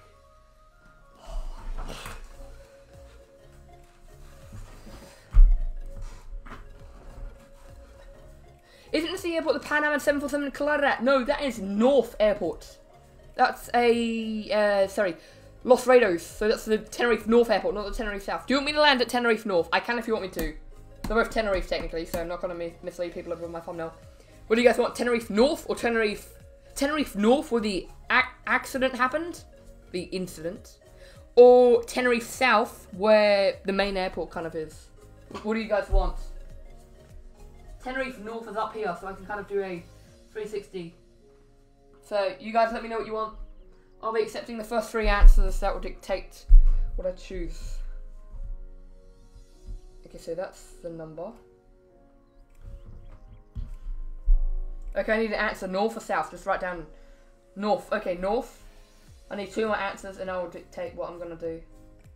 Speaker 1: Isn't this the airport the Pan Am seven forty-seven collided at? No, that is North Airport. That's a, uh, sorry, Los Rados. So that's the Tenerife North Airport, not the Tenerife South. Do you want me to land at Tenerife North? I can if you want me to. They're both Tenerife technically, so I'm not going to mislead people over my thumbnail. What do you guys want, Tenerife North or Tenerife... Tenerife North where the ac accident happened? The incident. Or Tenerife South where the main airport kind of is? What do you guys want? Tenerife North is up here, so I can kind of do a three sixty. So, you guys let me know what you want. I'll be accepting the first three answers. That will dictate what I choose. Okay, so that's the number. Okay, I need to answer north or south. Just write down north. Okay, north. I need two more answers and I will dictate what I'm going to do.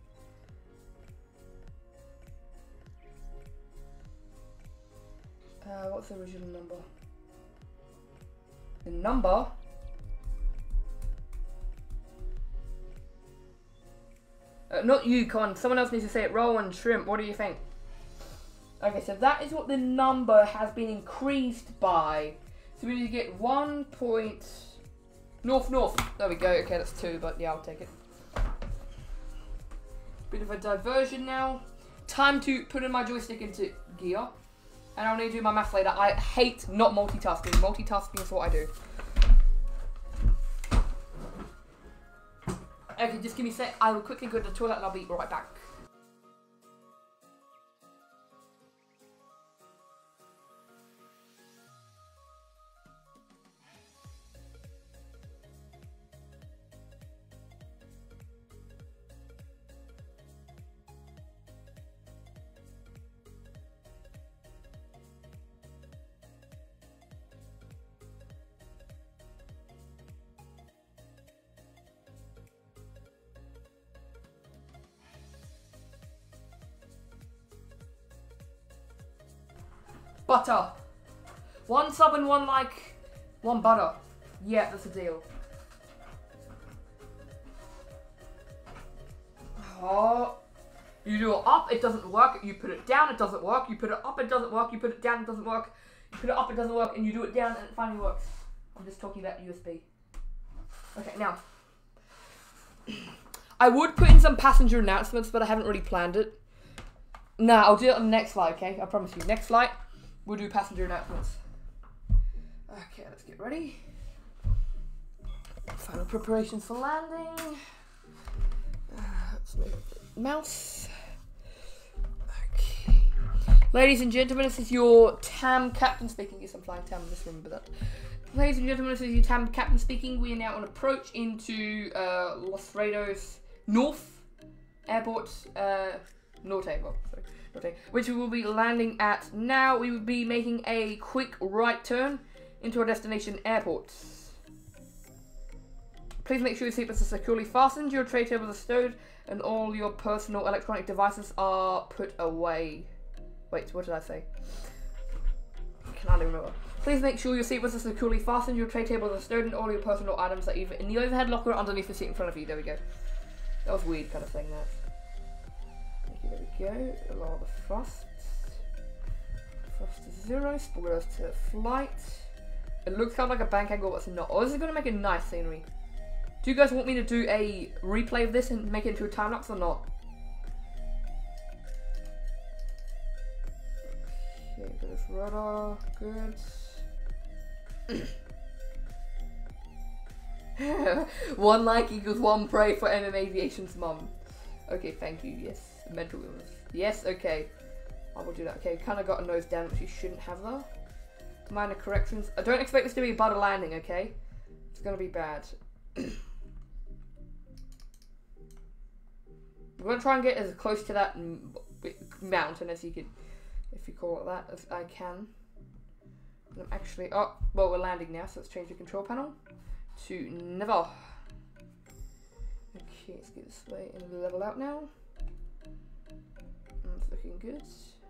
Speaker 1: Uh, what's the original number? The number? Uh, not you, Con. Someone else needs to say it. Rowan, Shrimp, what do you think? Okay, so that is what the number has been increased by. So we need to get one point... North, north. There we go. Okay, that's two, but yeah, I'll take it. Bit of a diversion now. Time to put in my joystick into gear. And I'll need to do my math later. I hate not multitasking. Multitasking is what I do. Okay, just give me a sec. I will quickly go to the toilet and I'll be right back. Butter. One sub and one like, one butter. Yeah, that's a deal. Oh, you do it up, it doesn't work. You put it down, it doesn't work. You put it up, it doesn't work. You put it down, it doesn't work. You put it up, it doesn't work, and you do it down, and it finally works. I'm just talking about U S B. Okay, now. I would put in some passenger announcements, but I haven't really planned it. Nah, I'll do it on the next flight, okay? I promise you. Next flight, we'll do passenger announcements. Okay, let's get ready. Final preparations for landing. Uh, let's move the mouse. Okay. Ladies and gentlemen, this is your T A M captain speaking. Yes, I'm flying T A M, just remember that. Ladies and gentlemen, this is your T A M captain speaking. We are now on approach into uh, Los Rados North Airport. Uh, Norte, well, sorry, Norte, which we will be landing at now. We will be making a quick right turn into our destination airport. Please make sure your seatbelts are securely fastened, your tray tables are stowed, and all your personal electronic devices are put away. Wait, what did I say? I can't even remember. Please make sure your seatbelts are securely fastened, your tray tables are stowed, and all your personal items are either in the overhead locker or underneath the seat in front of you. There we go. That was weird kind of thing, that. There we go, allow the thrust. Thrust to zero, spoilers to flight. It looks kind of like a bank angle, but it's not. Oh, this is going to make a nice scenery. Do you guys want me to do a replay of this and make it into a time lapse or not? Okay, bit of radar, good. One like equals one pray for M M Aviation's mum. Okay, thank you, yes. Mental illness. Yes, okay. I will do that. Okay, kind of got a nose down, which you shouldn't have though. Minor corrections. I don't expect this to be a butter landing, okay? It's gonna be bad. We're gonna try and get as close to that mountain as you could, if you call it that, as I can. And I'm actually, oh, well, we're landing now, so let's change the control panel to never. Okay, let's get this way and level out now. It's looking good.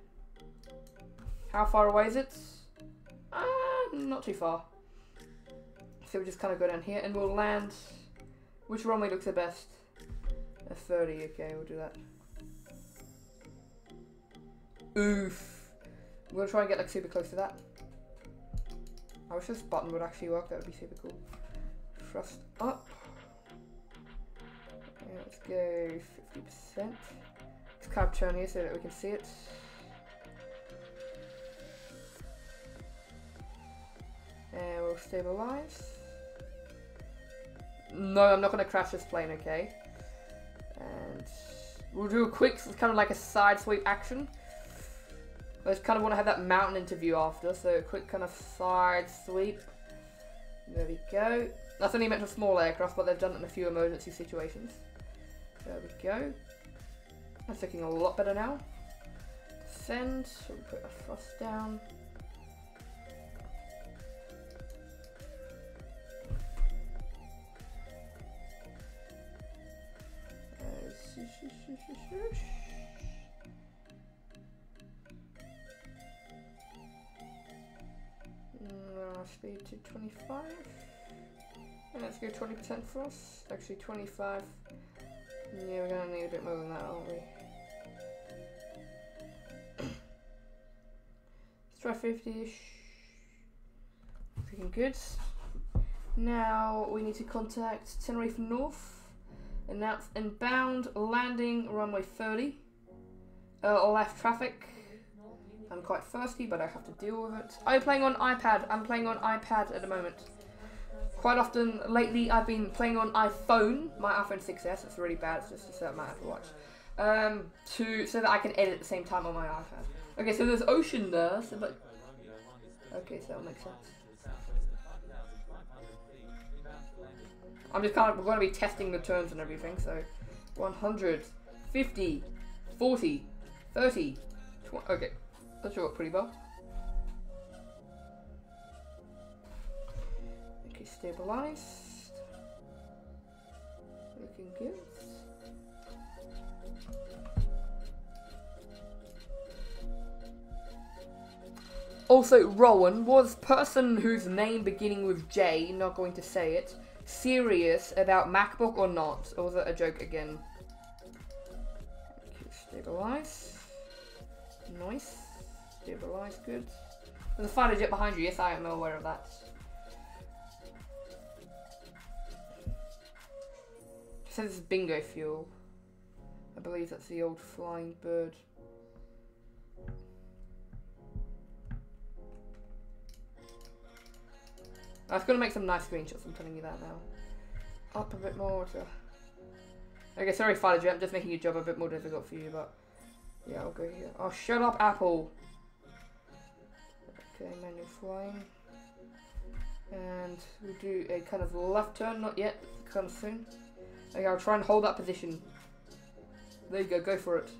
Speaker 1: How far away is it? Ah, uh, not too far. So we'll just kind of go down here and we'll land. Which runway looks the best? A thirty, okay, we'll do that. Oof. We're gonna try and get like super close to that. I wish this button would actually work, that would be super cool. Thrust up. Okay, let's go fifty percent. Let's kind of turn here so that we can see it. And we'll stabilize. No, I'm not going to crash this plane, okay? And we'll do a quick, it's kind of like a side sweep action. I just kind of want to have that mountain interview after, so a quick kind of side sweep. There we go. That's only meant for small aircraft, but they've done it in a few emergency situations. There we go. That's looking a lot better now. Descend, so we put our thrust down. Uh, speed to twenty-five. And let's go twenty percent for us. Actually twenty-five. Yeah, we're gonna need a bit more than that, aren't we? Let's try fifty-ish. Looking good. Now we need to contact Tenerife North. Announce inbound landing runway thirty. Uh, left traffic. I'm quite thirsty, but I have to deal with it. I'm playing on iPad. I'm playing on iPad at the moment. Quite often lately, I've been playing on iPhone, my iPhone six S. It's really bad. It's just a certain my Apple Watch. Um, to so that I can edit at the same time on my iPad. Okay, so there's ocean there. So but okay, so that makes sense. I'm just kind of we're going to be testing the turns and everything. So, one hundred, fifty, forty, thirty, twenty. Okay. That should work pretty well. Okay, stabilized. Looking good. Also, Rowan, was person whose name beginning with J, not going to say it, serious about MacBook or not? Or was it a joke again? Okay, stabilize. Nice. Stabilize, good. There's a fighter jet behind you, yes, I am aware of that. It says this is bingo fuel. I believe that's the old flying bird. I was going to make some nice screenshots, I'm telling you that now. Up a bit more to... Okay, sorry fighter jet, I'm just making your job a bit more difficult for you, but... Yeah, I'll go here. Oh, shut up, Apple! Okay, manual flying. And we'll do a kind of left turn, not yet, kind of soon. Okay, I'll try and hold that position. There you go, go for it.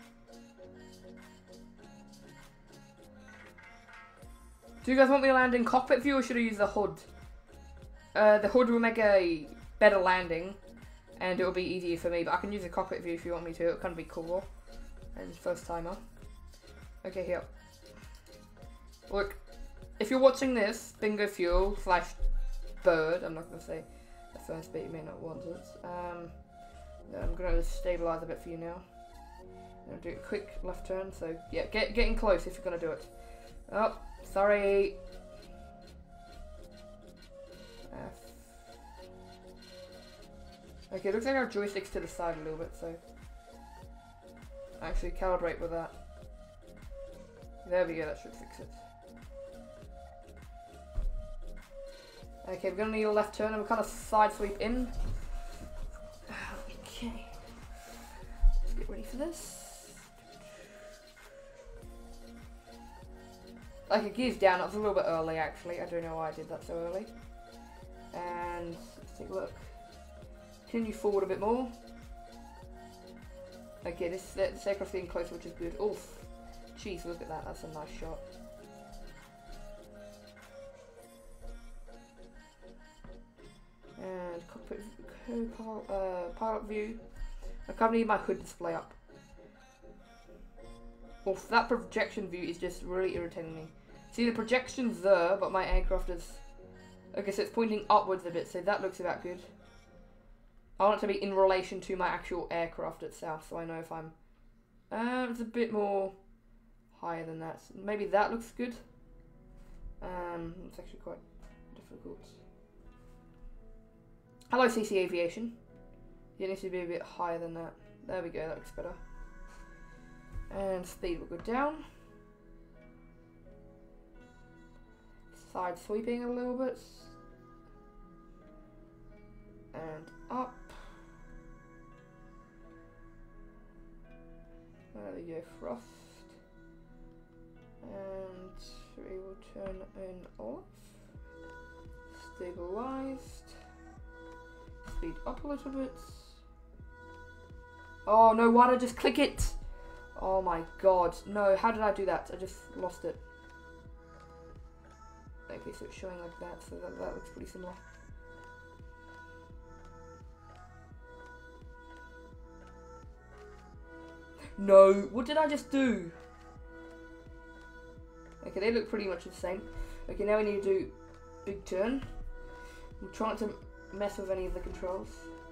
Speaker 1: Do you guys want me to land in cockpit view or should I use the hood? Uh, the hood will make a better landing and it will be easier for me, but I can use the cockpit view if you want me to. It'll kind of be cool. And first timer. Okay, here. Look, if you're watching this, bingo fuel slash bird, I'm not going to say the first bit, you may not want it. Um, I'm going to stabilize a bit for you now. I'm going to do a quick left turn, so yeah, get getting close if you're going to do it. Oh, sorry. F. Okay, it looks like our joystick's to the side a little bit, so actually calibrate with that. There we go, that should fix it. Okay, we're gonna need a left turn and we'll kind of side sweep in. Okay. Let's get ready for this. Like it gears down. It was a little bit early actually. I don't know why I did that so early. And let's take a look. Continue forward a bit more. Okay, this this aircraft's getting closer, which is good. Oof. Jeez, look at that. That's a nice shot. And cockpit co uh, pilot view. I can't need my hood display up. Oof, that projection view is just really irritating me. See, the projection's there, but my aircraft is... Okay, so it's pointing upwards a bit, so that looks about good. I want it to be in relation to my actual aircraft itself, so I know if I'm... Uh, it's a bit more higher than that. Maybe that looks good. Um, it's actually quite difficult. Hello, C C Aviation. It needs to be a bit higher than that. There we go, that looks better. And speed will go down. Side sweeping a little bit. And up. There we go, thrust. And we will turn in off. Stabilized. Speed up a little bit. Oh no, why did I just click it? Oh my god. No, how did I do that? I just lost it. Okay, so it's showing like that, so that, that looks pretty similar. No, what did I just do? Okay, they look pretty much the same. Okay, now we need to do big turn. I'm trying to mess with any of the controls.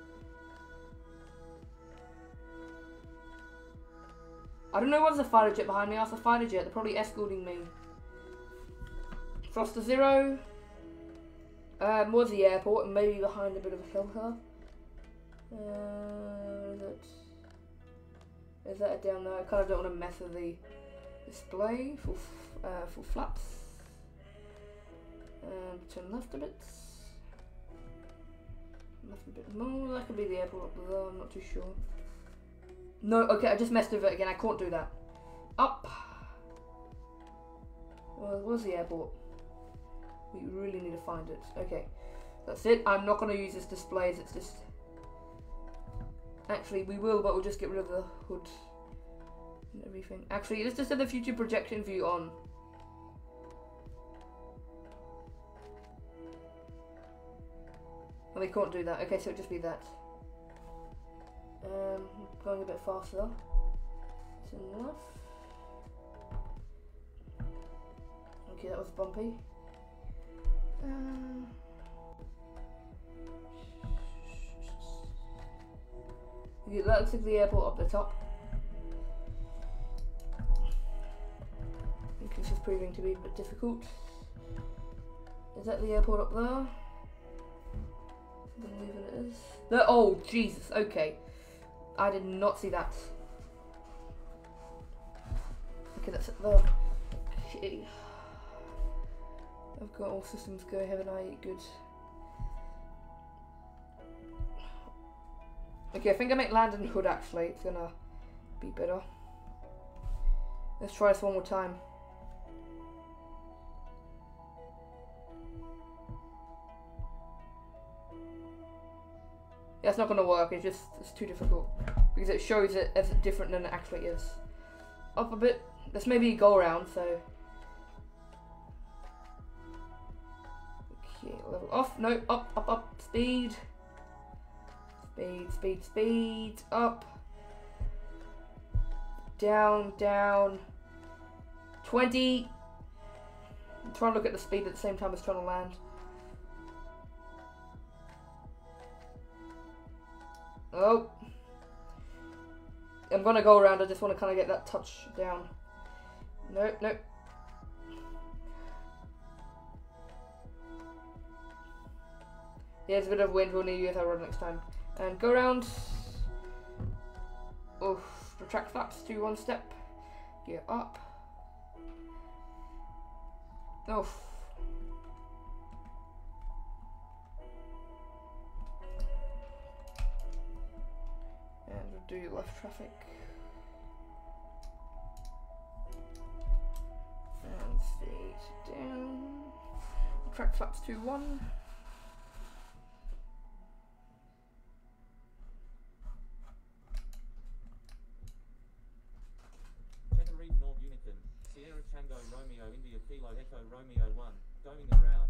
Speaker 1: I don't know what's a fighter jet behind me. That's a fighter jet. They're probably escorting me. Frost to zero. Um, towards the airport and maybe behind a bit of a hill here. Uh, is it? Is that down there? I kind of don't want to mess with the display. Full, uh, full flaps. And turn left a bit. Left a bit more. That could be the airport up there. I'm not too sure. No, okay, I just messed with it again. I can't do that. Up. Well, where's the airport? We really need to find it. Okay, that's it. I'm not going to use this display as it's just... Actually, we will, but we'll just get rid of the hood and everything. Actually, let's just have the future projection view on. Well, we can't do that. Okay, so it'll just be that. Um, going a bit faster. That's enough. Okay, that was bumpy. Um, okay, that looks like the airport up the top. I think this is proving to be a bit difficult. Is that the airport up there? I believe it is. No, oh, Jesus, okay. I did not see that. Okay, that's it there. Okay. I've got all systems go, haven't I? Good. Okay, I think I make land and hood actually. It's gonna be better. Let's try this one more time. Yeah, it's not gonna work. It's just it's too difficult because it shows it as different than it actually is. Up a bit. Let's maybe go around. So. Okay, level off. No, up, up, up. Speed. Speed, speed, speed. Up. Down, down. twenty. I'm trying to look at the speed at the same time as trying to land. Oh. I'm gonna go around. I just want to kind of get that touch down. Nope, nope. Yeah, there's a bit of wind. We'll need you as I run next time. And go around. Oof. Retract flaps. Do one step. Gear up. Oof. And we'll do left traffic. And speed. Track flaps two one.
Speaker 4: Tenerife North Unicorn, Sierra Tango Romeo India Kilo Echo Romeo one, going around.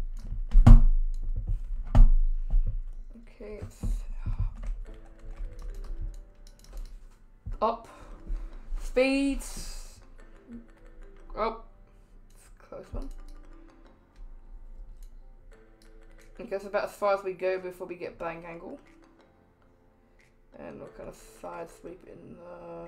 Speaker 1: Okay, it's up. Speeds. Oh, it's a close one. I guess about as far as we go before we get bank angle. And we'll kind of side sweep in the...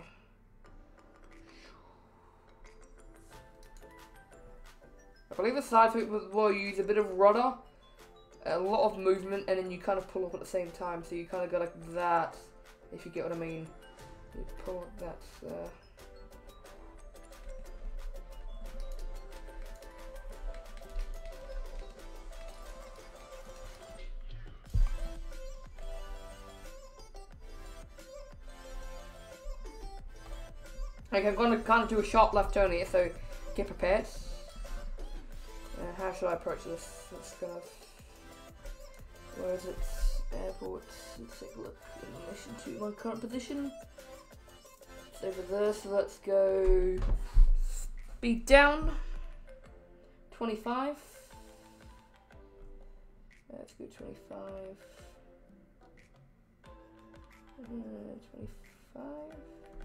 Speaker 1: I believe the side sweep will use a bit of rudder, a lot of movement, and then you kind of pull up at the same time. So you kind of go like that, if you get what I mean. You pull up that. Uh, Okay, I'm going to kind of do a sharp left turn here, so get prepared. Uh, how should I approach this? Let's kind of... Where is it? Airport. Let's take a look in relation to my current position. It's over there, so let's go... Speed down. twenty-five. Let's go twenty-five. Uh, twenty-five.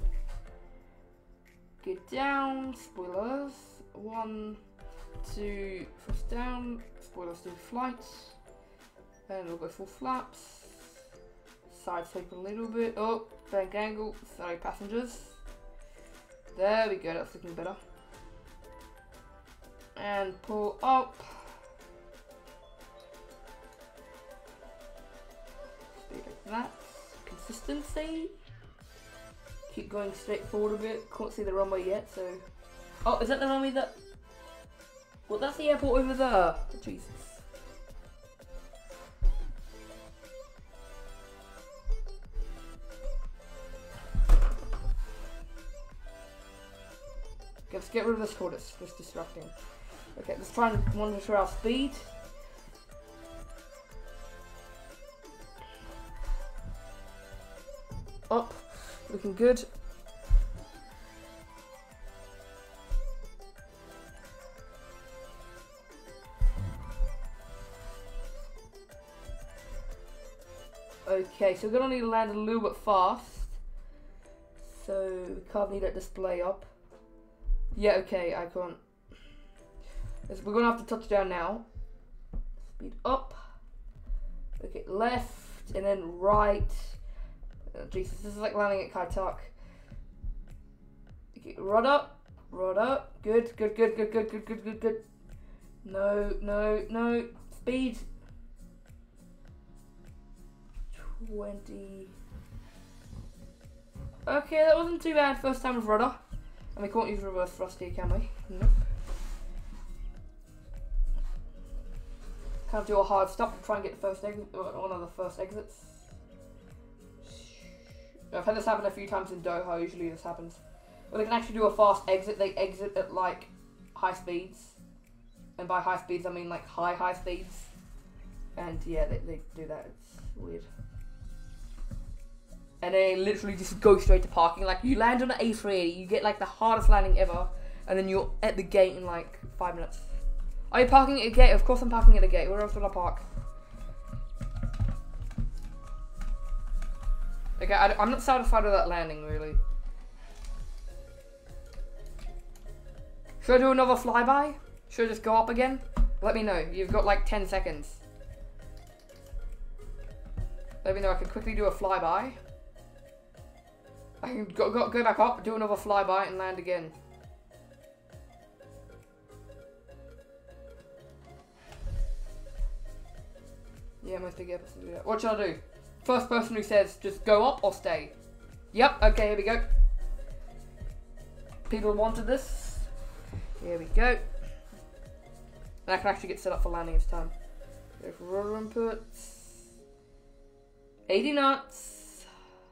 Speaker 1: Get down, spoilers, one, two, thrust down, spoilers do flights, and we'll go full flaps, side sweep a little bit, oh, bank angle, sorry passengers, there we go, that's looking better, and pull up, speed like that, consistency. Keep going straight forward a bit. Can't see the runway yet, so... Oh, is that the runway that... Well, that's the airport over there. Jesus. Okay, let's get rid of this tortoise. It's distracting. Okay, let's try and monitor our speed. Up. Looking good. Okay, so we're gonna need to land a little bit fast. So we can't need that display up. Yeah, okay, I can't. We're gonna have to touch down now. Speed up. Okay, left and then right. Oh, Jesus, this is like landing at Kaitak. Okay, rudder, rudder, good, good, good, good, good, good, good, good, good. No, no, no, speed. twenty. Okay, that wasn't too bad first time with rudder. And we can't use reverse thrust here, can we? Nope. Kind of do a hard stop to try and get the first exit, one of the first exits. I've had this happen a few times in Doha, usually this happens. Well, they can actually do a fast exit, they exit at like high speeds. And by high speeds, I mean like high, high speeds. And yeah, they, they do that, it's weird. And they literally just go straight to parking. Like, you land on an A three eighty, you get like the hardest landing ever, and then you're at the gate in like five minutes. Are you parking at a gate? Of course I'm parking at a gate, where else would I park? Okay, I, I'm not satisfied with that landing, really. Should I do another flyby? Should I just go up again? Let me know. You've got like ten seconds. Let me know. I can quickly do a flyby. I can go, go, go back up, do another flyby, and land again. Yeah, most big airports do that. What should I do? First person who says just go up or stay. Yep, okay, here we go. People wanted this. Here we go. And I can actually get set up for landing this time. Go for rudder inputs. eighty knots.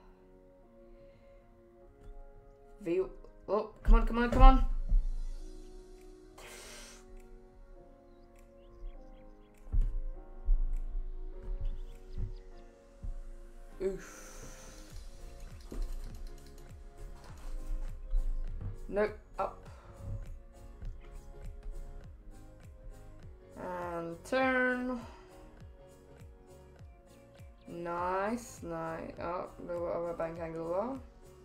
Speaker 1: V. Oh, come on, come on, come on. Nope, up. And turn. Nice, nice. Oh, lower over bank angle well.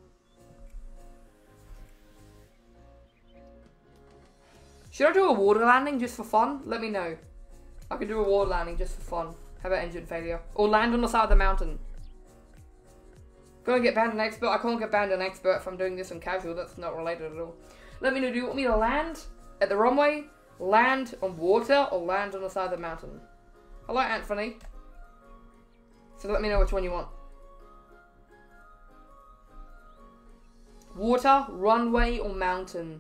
Speaker 1: Should I do a water landing just for fun? Let me know. I could do a water landing just for fun. How about engine failure? Or land on the side of the mountain. Gonna get banned an expert. I can't get banned an expert if I'm doing this on casual. That's not related at all. Let me know, do you want me to land at the runway, land on water, or land on the side of the mountain? Hello, Anthony. So let me know which one you want. Water, runway, or mountain?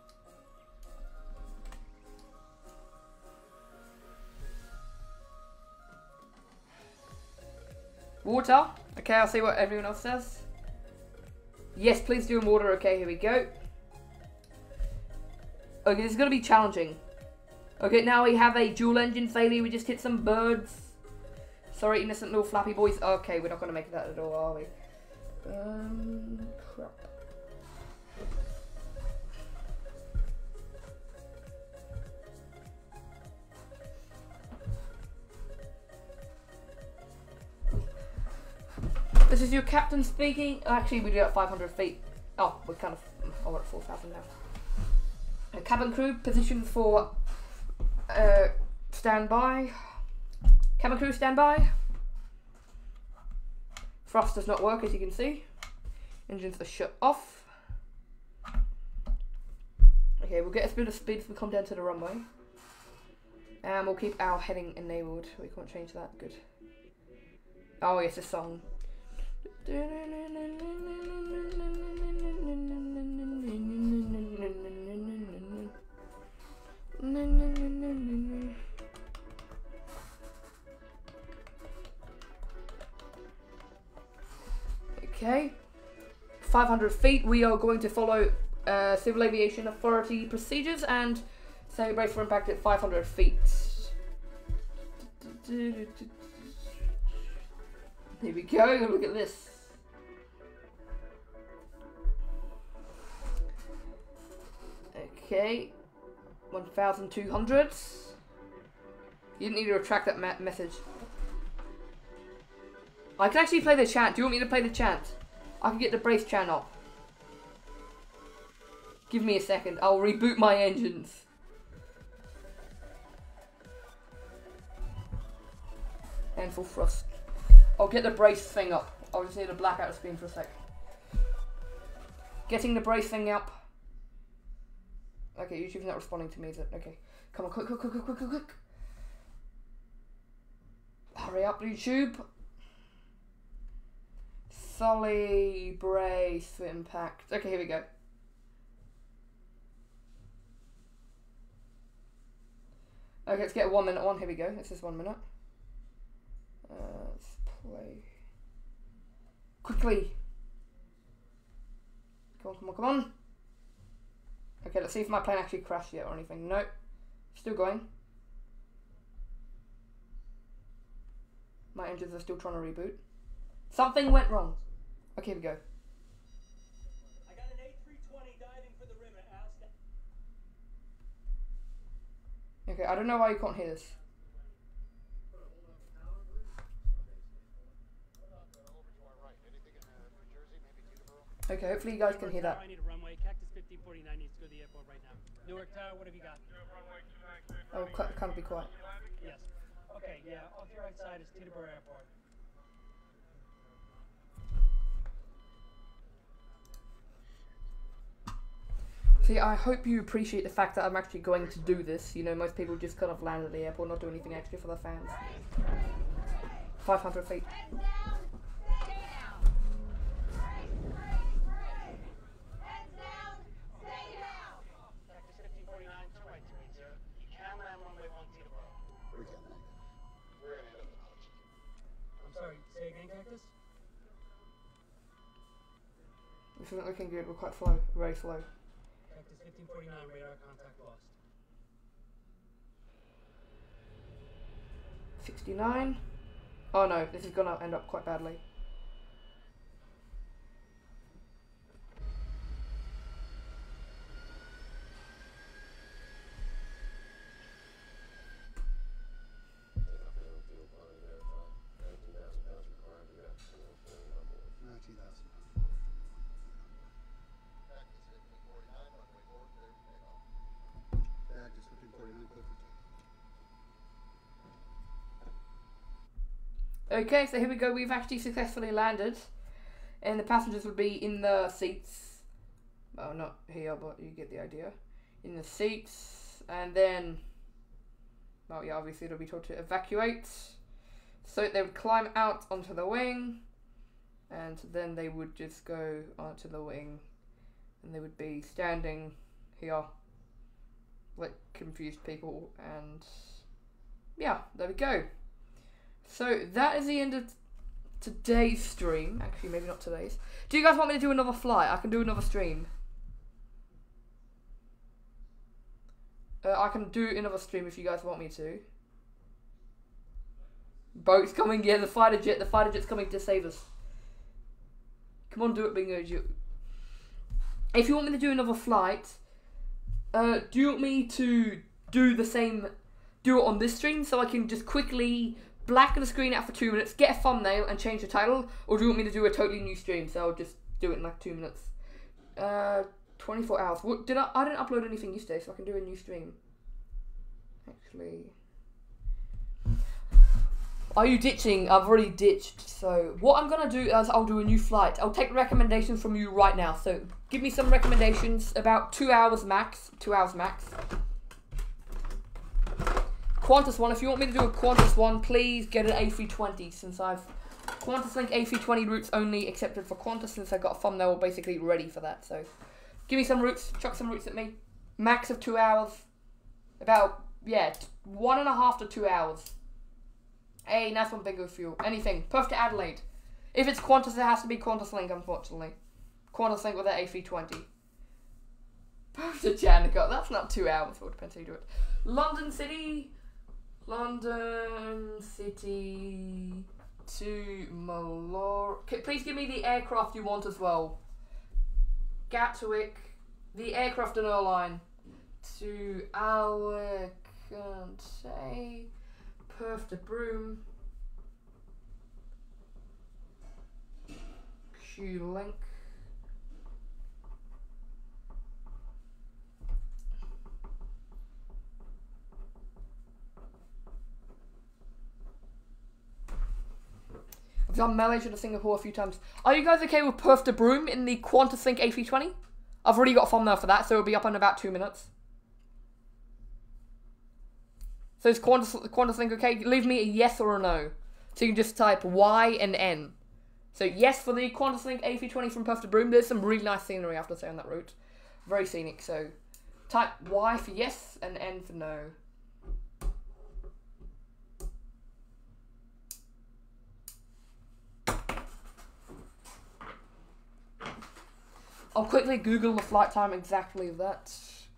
Speaker 1: Water. Okay, I'll see what everyone else says. Yes, please do in water. Okay, here we go. Okay, this is going to be challenging. Okay, now we have a dual engine failure. We just hit some birds. Sorry, innocent little flappy boys. Okay, we're not going to make that at all, are we? Um, crap. This is your captain speaking. Actually, we do it at five hundred feet. Oh, we're kind of. Oh, we're at four thousand now. A cabin crew position for uh, standby. Cabin crew standby. Thrust does not work, as you can see. Engines are shut off. Okay, we'll get a bit of speed as we come down to the runway. And we'll keep our heading enabled. We can't change that. Good. Oh, yes, a song. Okay, five hundred feet. We are going to follow uh, Civil Aviation Authority procedures and say brace for impact at five hundred feet. Here we go. Look at this. Okay, one thousand two hundred. You didn't need to retract that me message. I can actually play the chant. Do you want me to play the chant? I can get the brace chant up. Give me a second. I'll reboot my engines. And full thrust. I'll get the brace thing up. I'll just need to black out the screen for a sec. Getting the brace thing up. Okay, YouTube's not responding to me, is it? Okay. Come on, quick, quick, quick, quick, quick, quick, quick. Hurry up, YouTube. Sully, brace for impact. Okay, here we go. Okay, let's get a one minute one. Here we go. This is one minute. Uh, let's play. Quickly. Come on, come on, come on. Okay, let's see if my plane actually crashed yet or anything. Nope. Still going. My engines are still trying to reboot. Something went wrong. Okay, here we go.
Speaker 5: I got an A three twenty diving for the rim at Alston.
Speaker 1: Okay, I don't know why you can't hear this. Okay, hopefully you guys can hear that.
Speaker 5: I need a runway. Cactus fifteen forty-nine needs to go to the airport right now. Newark Tower, what have you got?
Speaker 1: Oh, can't be quiet.
Speaker 5: Yes. Okay, yeah, off your right side is Teterboro Airport.
Speaker 1: See, I hope you appreciate the fact that I'm actually going to do this. You know, most people just kind of land at the airport, not do anything extra for their fans. five hundred feet.
Speaker 5: Say again, Cactus?
Speaker 1: This isn't looking good. We're quite slow. Very slow.
Speaker 5: Cactus fifteen forty-nine, radar contact lost.
Speaker 1: sixty-nine. Oh no, this is gonna end up quite badly. Okay, so here we go. We've actually successfully landed. And the passengers would be in the seats. Well, not here, but you get the idea. In the seats. And then... Well, yeah, obviously they'll be told to evacuate. So they would climb out onto the wing. And then they would just go onto the wing. And they would be standing here. Like confused people. And... yeah, there we go. So that is the end of today's stream. Actually, maybe not today's. Do you guys want me to do another flight? I can do another stream. Uh, I can do another stream if you guys want me to. Boat's coming, yeah, the fighter jet, the fighter jet's coming to save us. Come on, do it, Bingo. If you want me to do another flight, uh, do you want me to do the same, do it on this stream so I can just quickly blacken the screen out for two minutes, get a thumbnail and change the title, or do you want me to do a totally new stream so I'll just do it in like two minutes? Uh, twenty-four hours. What, did I, I didn't upload anything yesterday, so I can do a new stream. Actually... Are you ditching? I've already ditched. So what I'm going to do is I'll do a new flight. I'll take recommendations from you right now. So give me some recommendations about two hours max. Two hours max. Qantas one. If you want me to do a Qantas one, please get an A three twenty since I've... Qantas Link A three twenty routes only accepted for Qantas since I got a thumbnail basically ready for that. So give me some routes. Chuck some routes at me. Max of two hours. About, yeah, one and a half to two hours. Hey, nice one, Bingo Fuel. Anything. Perth to Adelaide. If it's Qantas, it has to be Qantas Link, unfortunately. Qantas Link with that A three twenty. Perth to Jandakot. That's not two hours. Well, it depends how you do it. London City. London City to Malor. Please give me the aircraft you want as well. Gatwick. The aircraft and airline. To Alicante. Perth to Broome. Q-Link. I've done Malaysia to Singapore a few times. Are you guys okay with Perth to Broome in the Qantas Link A three twenty? I've already got a thumbnail for that, so it'll be up in about two minutes. So is Qantas, Qantas Link okay? Leave me a yes or a no. So you can just type Y and N. So yes for the Qantas Link A three twenty from Perth to Broome. There's some really nice scenery, I have to say, on that route. Very scenic. So type Y for yes and N for no. I'll quickly Google the flight time exactly of that.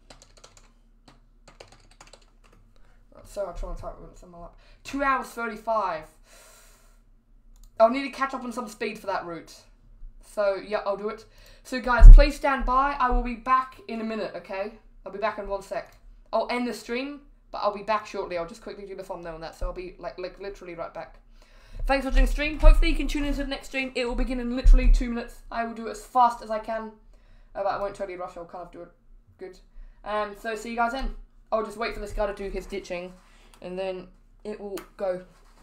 Speaker 1: So I'll try and type it somewhere up. Two hours thirty-five. I'll need to catch up on some speed for that route. So yeah, I'll do it. So guys, please stand by. I will be back in a minute, okay? I'll be back in one sec. I'll end the stream, but I'll be back shortly. I'll just quickly do the thumbnail on that, so I'll be like, like literally right back. Thanks for watching the stream. Hopefully you can tune into the next stream. It will begin in literally two minutes. I will do it as fast as I can. Uh, but I won't totally rush. I'll kind of do it good. Um, so see you guys then. I'll just wait for this guy to do his ditching, and then it will go.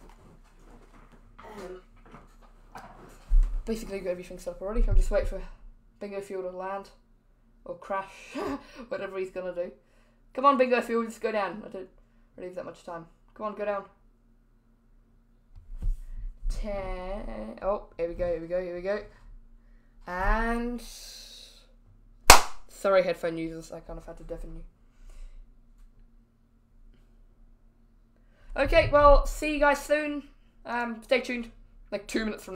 Speaker 1: Um, basically got everything set up already. I'll just wait for Bingo Fuel to land. Or crash. Whatever he's gonna do. Come on, Bingo Fuel, just go down. I don't really have that much time. Come on, go down. Ten. Oh, here we go, here we go, here we go. And... Sorry, headphone users, I kind of had to deafen you. Okay, well, see you guys soon. Um, stay tuned. Like two minutes from